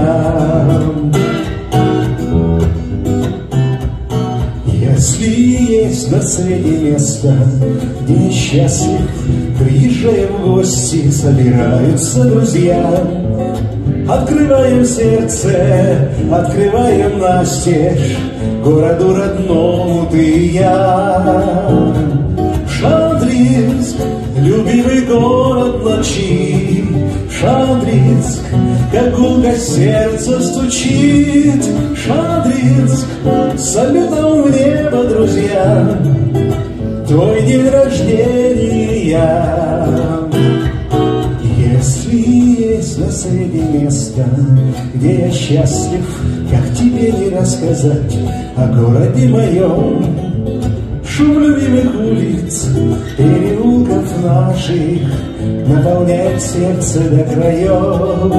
Если есть на свете место, где я счастлив, приезжая в гости, собираются друзья. Открываем сердце, открываем настежь городу родному ты и я. Шадринск, любимый город ночи, Шадринск, как гулко сердце стучит. Шадринск, салютом в небо, друзья, твой день рождения. Если есть на свете место, где я счастлив, как тебе не рассказать о городе моем. Шум любимых улиц, переулков наших наполняет сердце до краев.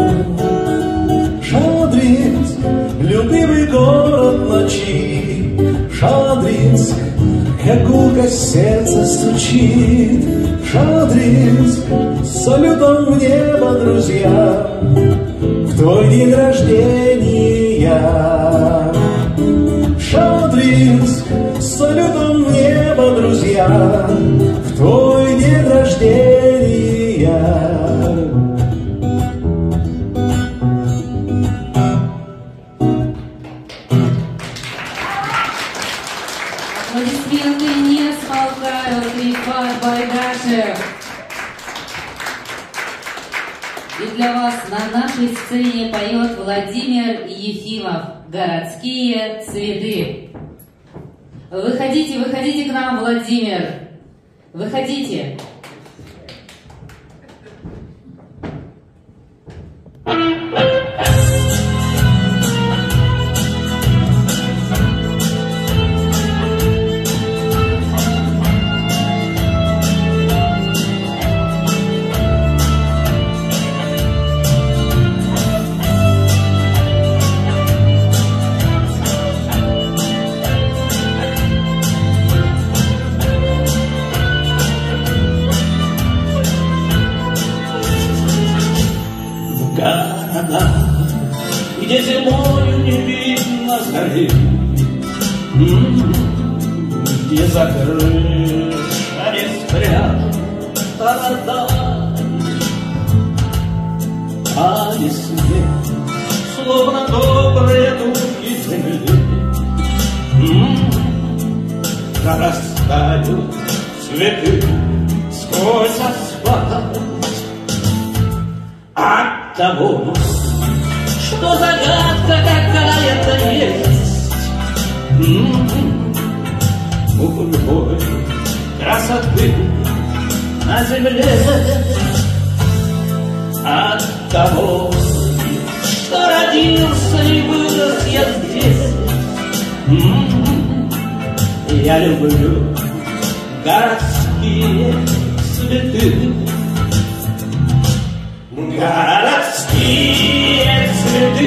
Шадринск, любимый город ночи, Шадринск, как гулко сердце стучит. Шадринск, салютом в небо, друзья, в твой день рождения. Шадринск, салютом в небо, друзья, в твой день рождения. Аплодисменты не смолкают, Рифат Байдашев. И для вас на нашей сцене поет Владимир Ефимов «Городские цветы». Выходите, выходите к нам, Владимир. Выходите. Где зимою не видно зари, где за крышами спрятана даль, а весне, словно добрые духи земли, прорастают цветы сквозь асфальт. От того, что загадка какая-то есть у любой красоты на земле. От того, что родился и вырос я здесь, я люблю городские цветы. Городские цветы,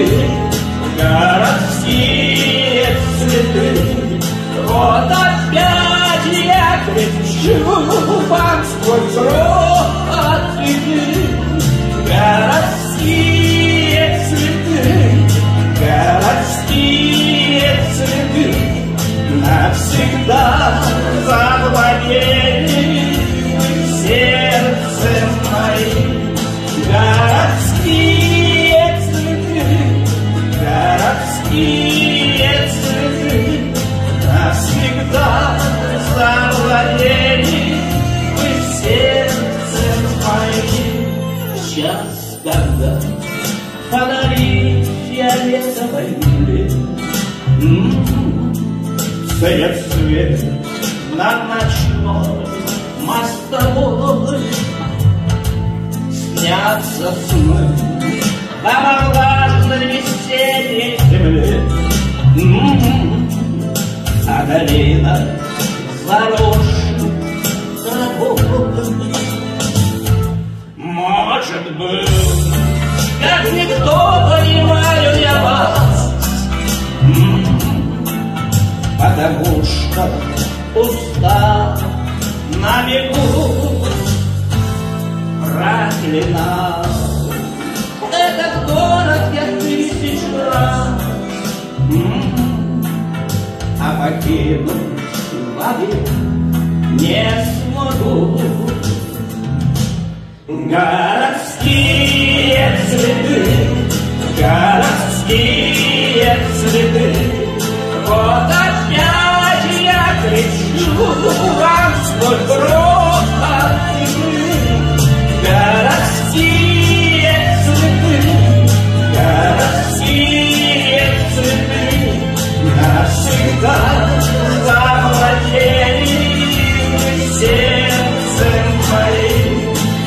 городские цветы, вот опять я кричу вам сквозь рот цветы. Городские цветы, городские цветы, навсегда завладели сердцем моим. Городские цветы, городские тогда фонари фиолетовой мили. Стоят свет над ночной мостовой, снятся сны на влажной весенней земле. А долина заросших травой. Может быть, как никто понимаю я вас, потому что устал на бегу, проклинал этот город я 1000 раз, а покинуть вовек не смогу. Городские цветы, городские цветы, вот опять я кричу вам сквозь грохот тьмы. Городские цветы, городские цветы, навсегда завладели сердцем моим.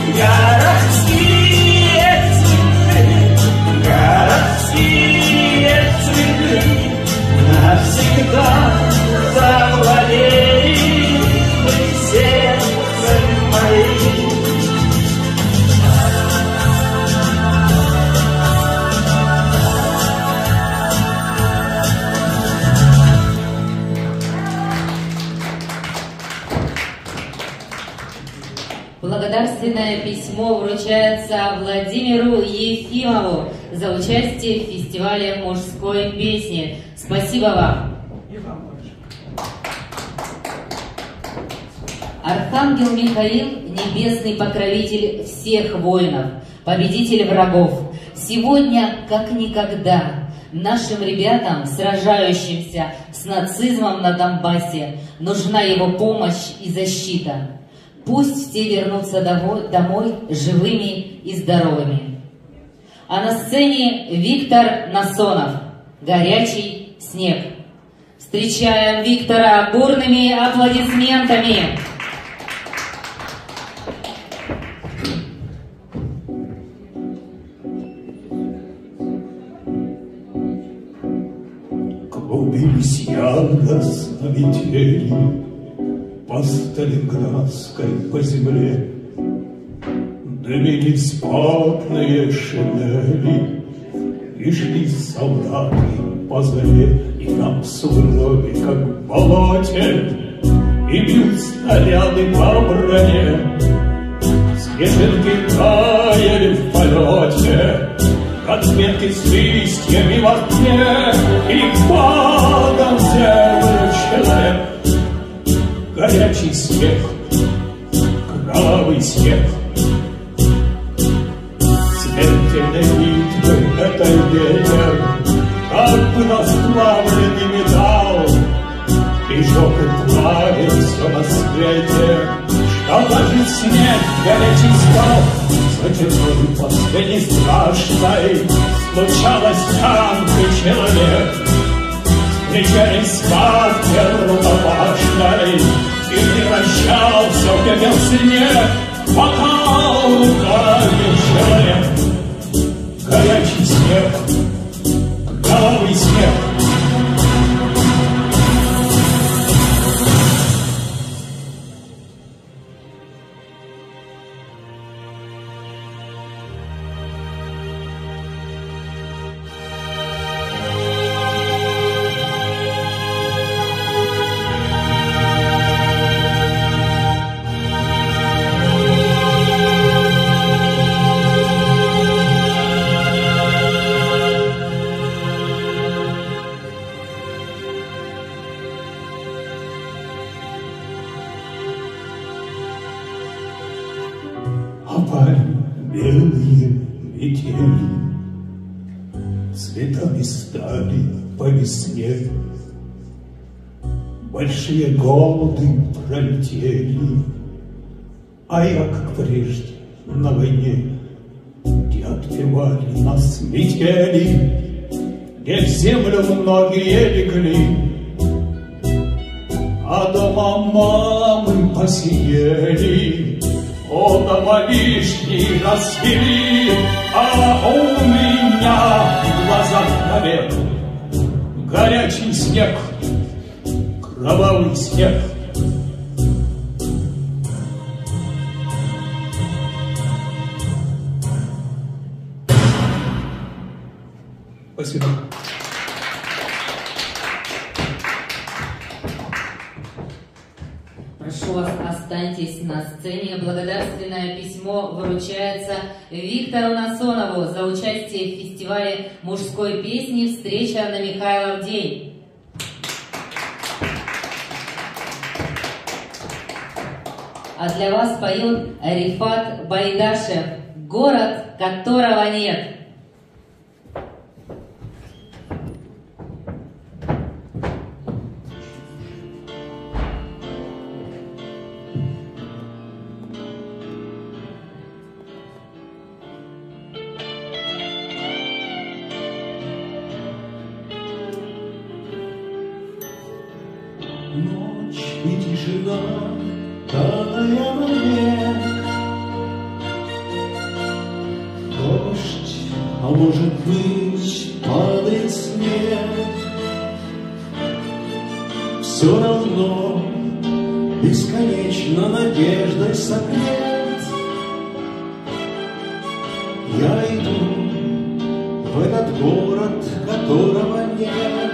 Городские цветы, городские цветы, навсегда завладели сердцем моим. Благодарственное письмо вручается Владимиру Ефимову за участие в фестивале мужской песни. Спасибо вам. Архангел Михаил – небесный покровитель всех воинов, победитель врагов. Сегодня, как никогда, нашим ребятам, сражающимся с нацизмом на Донбассе, нужна его помощь и защита. Пусть все вернутся домой живыми и здоровыми. А на сцене Виктор Насонов «Горячий снег». Встречаем Виктора бурными аплодисментами. Клубились яростно метели по Сталинградской по земле, дымились потные шинели, и шли солдаты по заре, и там сугробы, как в болоте, и бьют снаряды по броне. Снежинки таяли в полете, как ветки с листьями в окне, и падал в землю человек. Горячий снег, кровавый снег, смертельной битвы это ветер, как бы расплавленный металл, и жег и плавил все на свете, что даже снег горячий стал. За чертой последней страшной случалось танк и человек, встречались с маской рукопашной, и превращался в пепел снег, пока ударил человек. Горячий снег, кровавый снег. Белые метели цветами стали по весне, большие годы пролетели, а я, как прежде, на войне. Дед распевали нас метели, где в землю многие легли, а дома мамы посидели, о, дома вишни расцвели, а у меня в глазах навек горячий снег, кровавый снег. Спасибо. Прошу вас, останьтесь на сцене. Благодарственное письмо вручается Виктору Насонову за участие в фестивале мужской песни «Встреча на Михайлов день». А для вас поет Рифат Байдашев «Город, которого нет». Ночь и тишина, тая навек. Дождь, а может быть, падает снег. Все равно бесконечно надеждой согрет. Я иду в этот город, которого нет.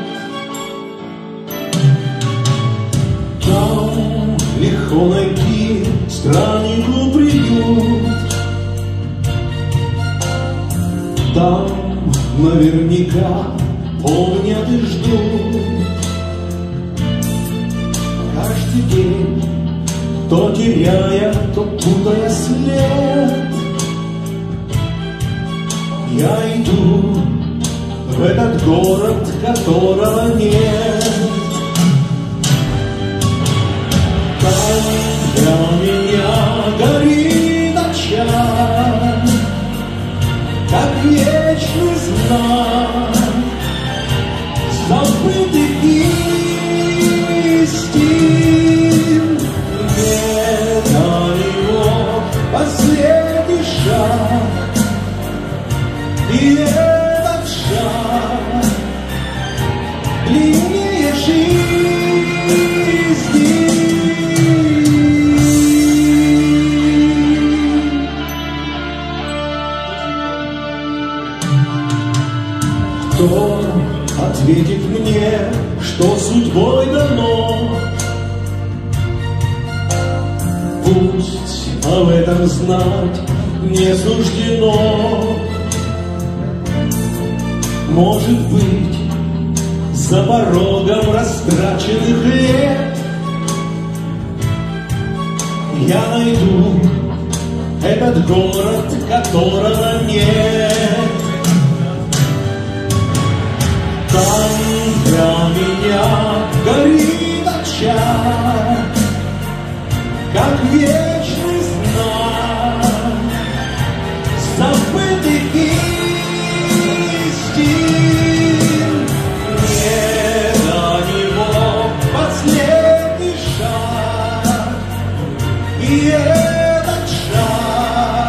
Там легко найти страннику приют. Там наверняка помнят и ждут. Каждый день, то теряя, то путая след, я иду в этот город, которого нет. Там для меня горит очаг, как вечный знак забытых истин. Где-то его последний шаг, и этот шаг длиннее жизни. Кто ответит мне, что судьбой дано? Пусть об этом знать не суждено. Может быть, за порогом растраченных лет я найду этот город, которого нет. Там для меня горит очаг, как вечный знак забытых истин. Не до него последний шаг, и этот шаг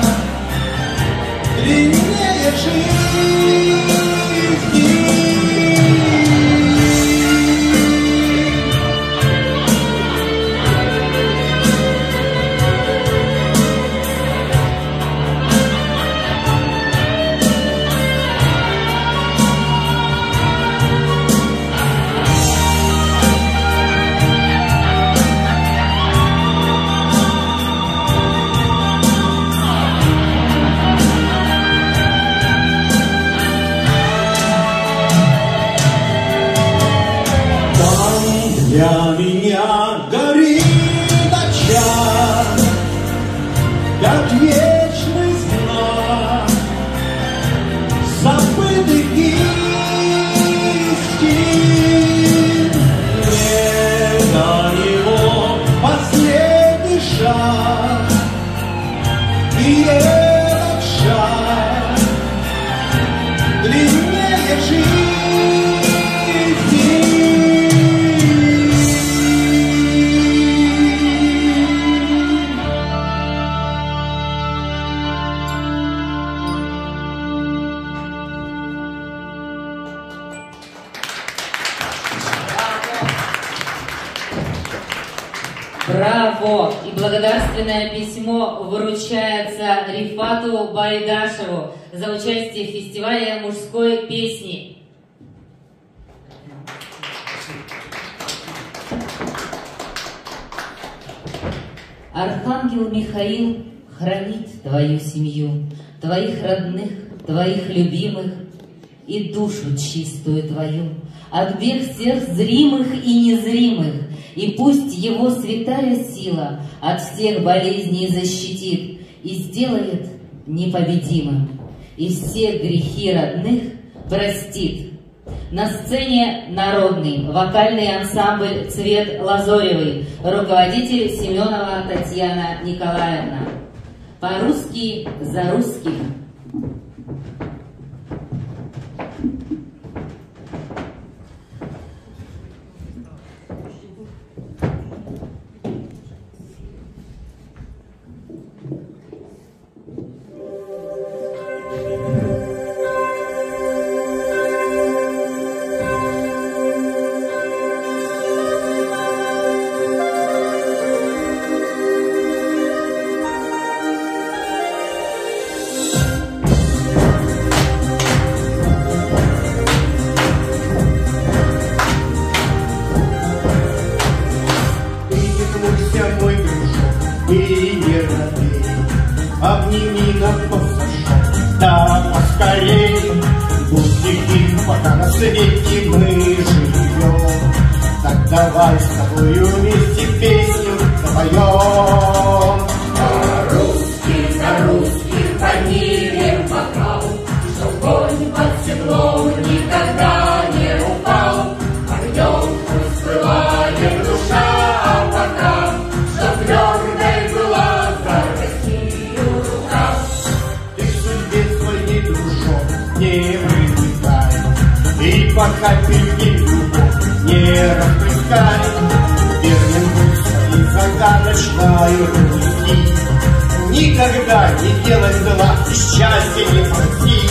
длиннее жизни. Браво! И благодарственное письмо вручается Рифату Байдашеву за участие в фестивале мужской песни. Архангел Михаил хранит твою семью, твоих родных, твоих любимых и душу чистую твою от бед всех зримых и незримых, и пусть его святая сила от всех болезней защитит и сделает непобедимым, и все грехи родных простит. На сцене народный вокальный ансамбль «Цвет лазоревый», руководитель Семенова Татьяна Николаевна. По-русски за русских. Давай с тобою вместе песню запоем. По-русски, за русских поднимем бокал, чтоб огонь под седлом никогда не упал. Огнем пусть пылает душа, а пока, чтоб твердой была за Россию рука. Ты в судьбе своей, дружок, не привыкай, и пока перед любовь не распускай. Верен будь своей загадочной руки, никогда не делай зла и счастья не проси.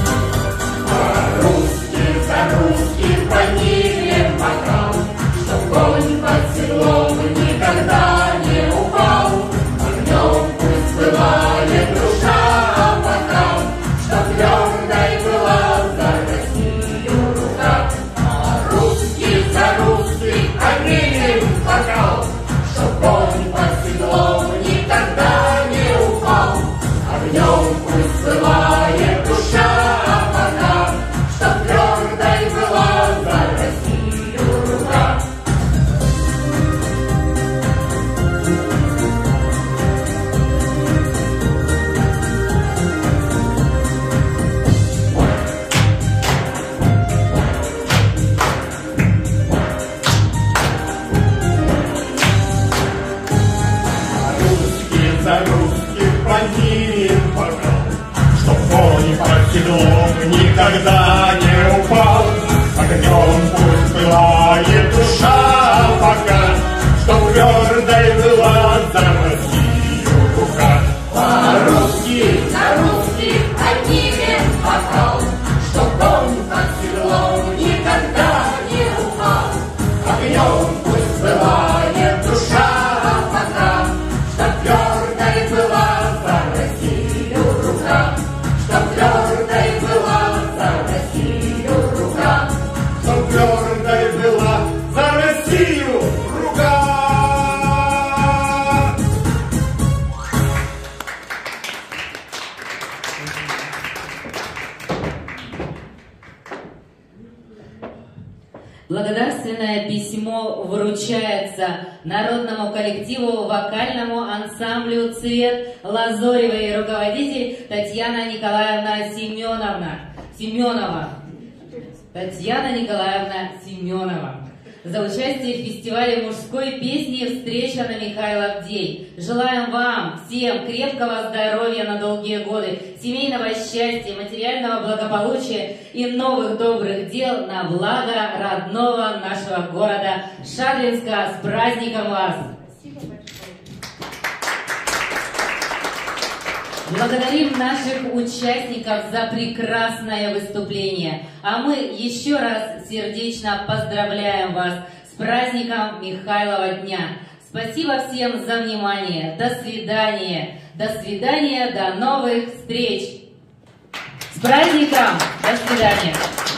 По-русски, за русских поднимем бокал, чтоб огонь под седлом никогда не упал. Огнем пусть пылает душа, а пока, чтоб твердой была за Россию рука. По-русски, за русских поднимем бокал, чтоб огонь под седлом никогда не упал. Огнем пусть пылает душа, а пока, чтоб твердой была за Россию рука. Русские за русских поднимем бокал, чтоб огонь под седлом никогда не упал. Огнем пусть пылает душа, а пока, чтоб твердой была за Россию рука. По-русски, за русских поднимем бокал, чтоб огонь под седлом никогда не упал. Огнем пусть пылает душа, а пока, чтоб твердой была за Россию рука. Чтоб твердой была за Россию рука. Чтоб твердой была за Россию рука. Благодарственное письмо вручается народному коллективу вокальному ансамблю «Цвет лазоревый», руководитель Татьяна Николаевна Семенова. Татьяна Николаевна Семенова. За участие в фестивале мужской песни «Встреча на Михайлов день». Желаем вам всем крепкого здоровья на долгие годы, семейного счастья, материального благополучия и новых добрых дел на благо родного нашего города Шадринска. С праздником вас! Благодарим наших участников за прекрасное выступление. А мы еще раз сердечно поздравляем вас с праздником Михайлова дня. Спасибо всем за внимание. До свидания. До свидания, до новых встреч. С праздником! До свидания.